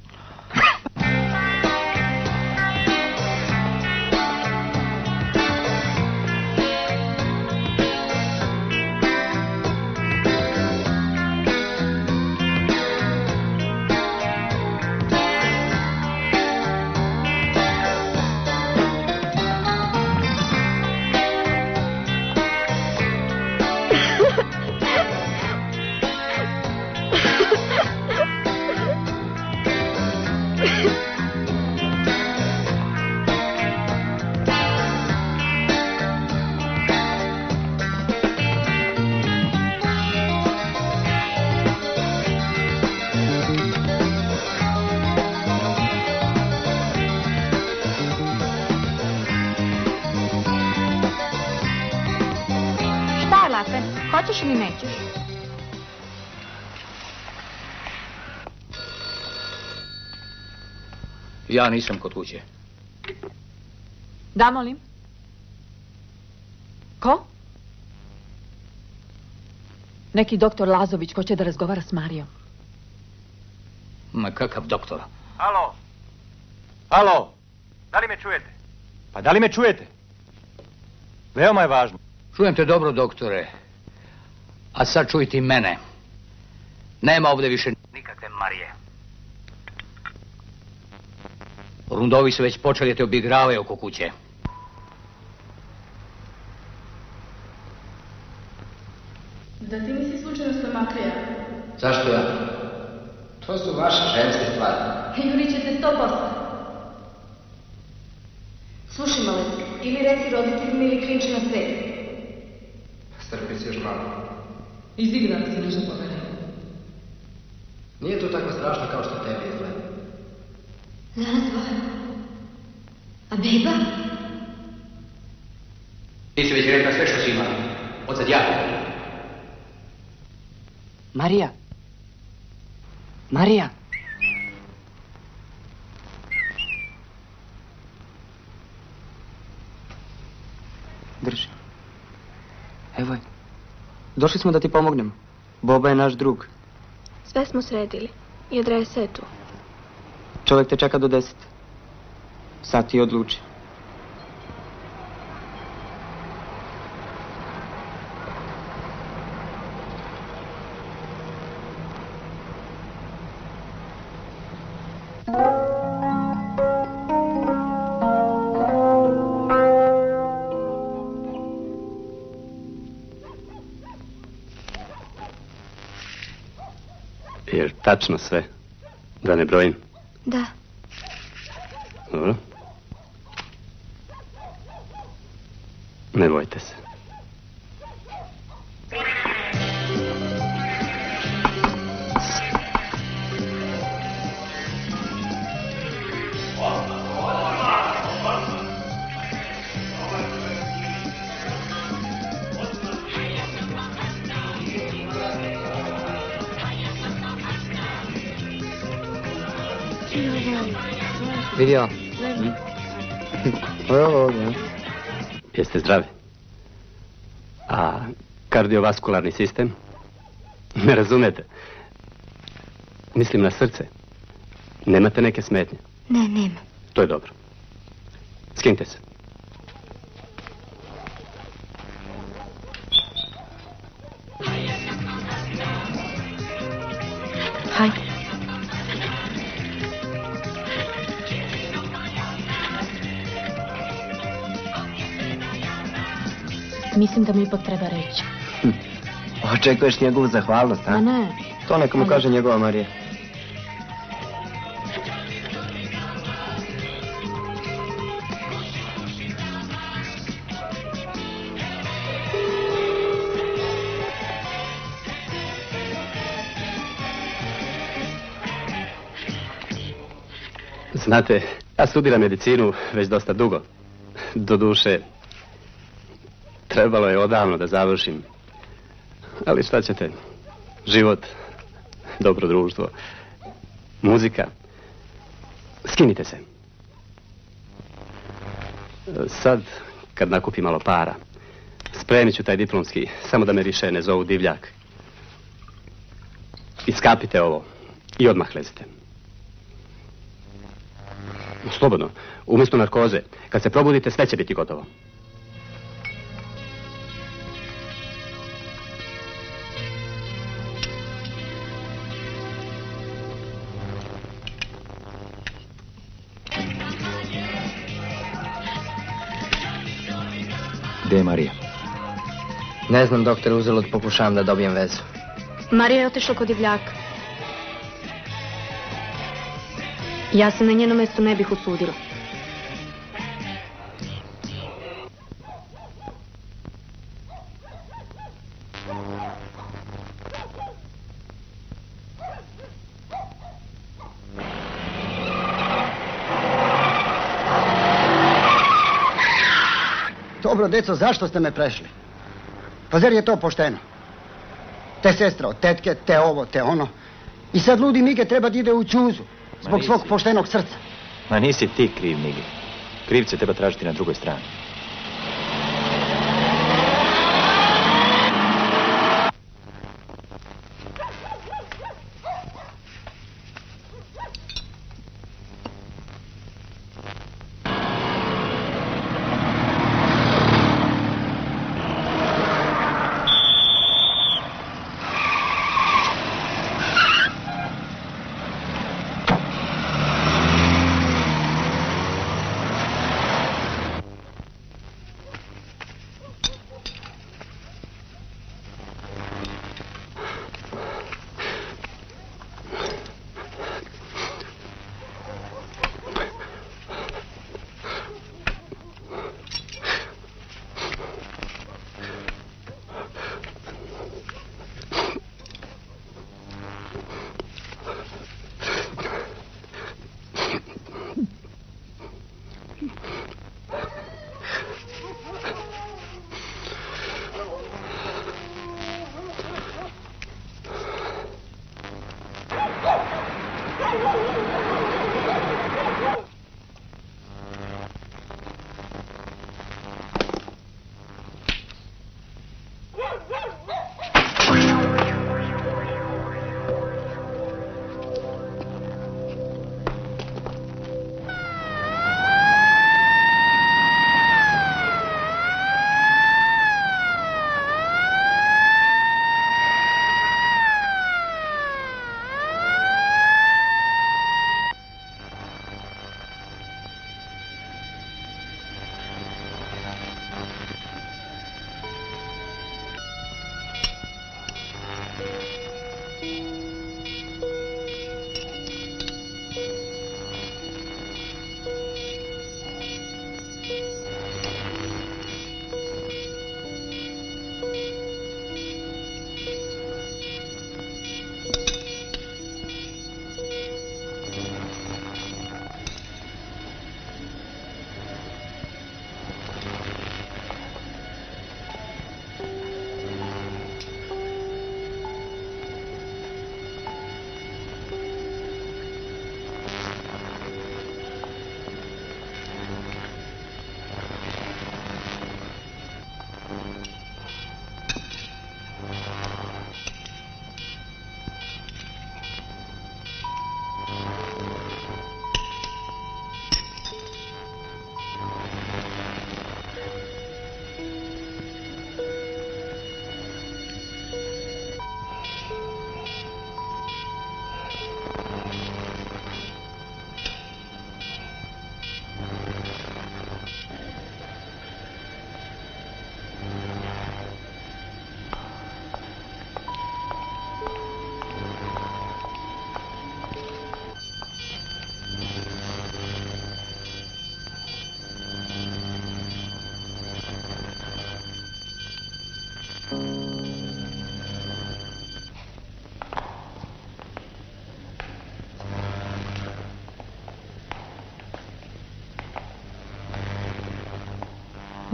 Hoćeš ili nećeš? Ja nisam kod kuće. Da, molim. Ko? Neki doktor Lazović ko će da razgovara s Marijom. Ma kakav doktor? Alo? Alo? Da li me čujete? Pa da li me čujete? Veoma je važno. Čujem te dobro, doktore. A sad čuj ti mene. Nema ovdje više nikakve Marije. Rundovi su već počeli da te obigravaju oko kuće. Da ti nisi slučajno Stomaklija? Zašto ja? To su vaše ženske stvari. Jurit će se 100%. Slušaj, Malecka, ili reci roditeljima ili klinči na sred. Strpi se još malo. Izigrala si naše poverenje. Nije to tako strašno kao što tebi izgleda. Nas dvoje. A beba? Ti si već rekla sve što si imala. Odsad ja. Marija. Marija. Drži. Evo je. Došli smo da ti pomognemo. Boba je naš drug. Sve smo sredili. I adresa je tu. Čovjek te čeka do 10. Sad ti odluči. Jer tačno sve? Da ne brojim? Da. Dobro. Ne bojte se. Vidio? Jeste zdravi? A kardiovaskularni sistem? Ne razumete? Mislim na srce. Nemate neke smetnje? Ne, nema. To je dobro. Skinite se. Hajde. Mislim da mi ipak treba reći. Očekuješ njegovu zahvalnost, a? Ma ne. To neka mu kaže njegova Marija. Znate, ja studiram medicinu već dosta dugo. Doduše, trebalo je odavno da završim. Ali šta ćete? Život, dobro društvo, muzika. Skinite se. Sad, kad nakupim malo para, spremit ću taj diplomski, samo da me više ne zovu divljak. Iskapite ovo i odmah lezite. Slobodno, umjesto narkoze. Kad se probudite, sve će biti gotovo. Gde je Marija? Ne znam, doktore, uzalud pokušavam da dobijem vezu. Marija je otišla kod divljaka. Ja se na njeno mjesto ne bih usudila. Dobro, deco, zašto ste me prešli? Pa zar je to pošteno? Te sestra od tetke, te ovo, te ono. I sad ludi Mige treba da ide u ćuzu. Zbog svog poštenog srca. Ma nisi ti kriv, Migi. Krivce treba tražiti na drugoj strani.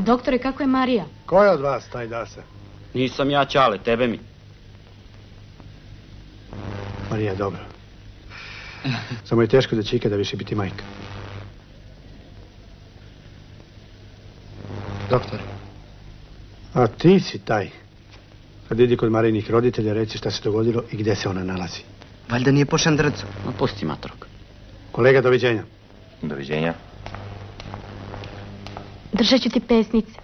Doktore, kako je Marija? Ko je od vas taj Dasa? Nisam ja, Ćale, tebe mi. Marija, dobro. Samo je teško da će ikada više biti majka. Doktor. A ti si taj. Kad idi kod Marijinih roditelja, reci šta se dogodilo i gdje se ona nalazi. Valjda nije po Šandrcu. Ma pusti matrok. Kolega, doviđenja. Doviđenja. Držat ću ti pesnice.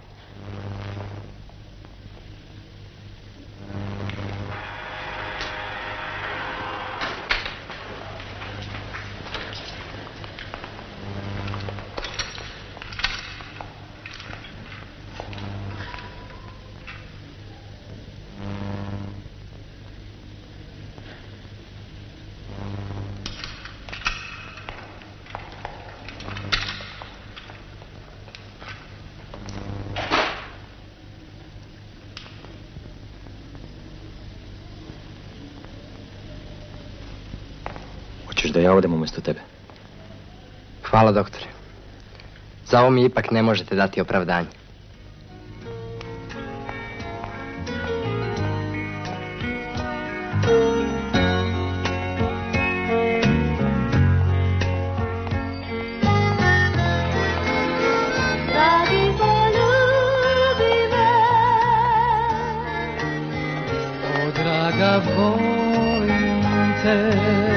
Hoćeš da ja odem umjesto tebe? Hvala, doktore. Za ovo mi ipak ne možete dati opravdanje. O draga, volim te.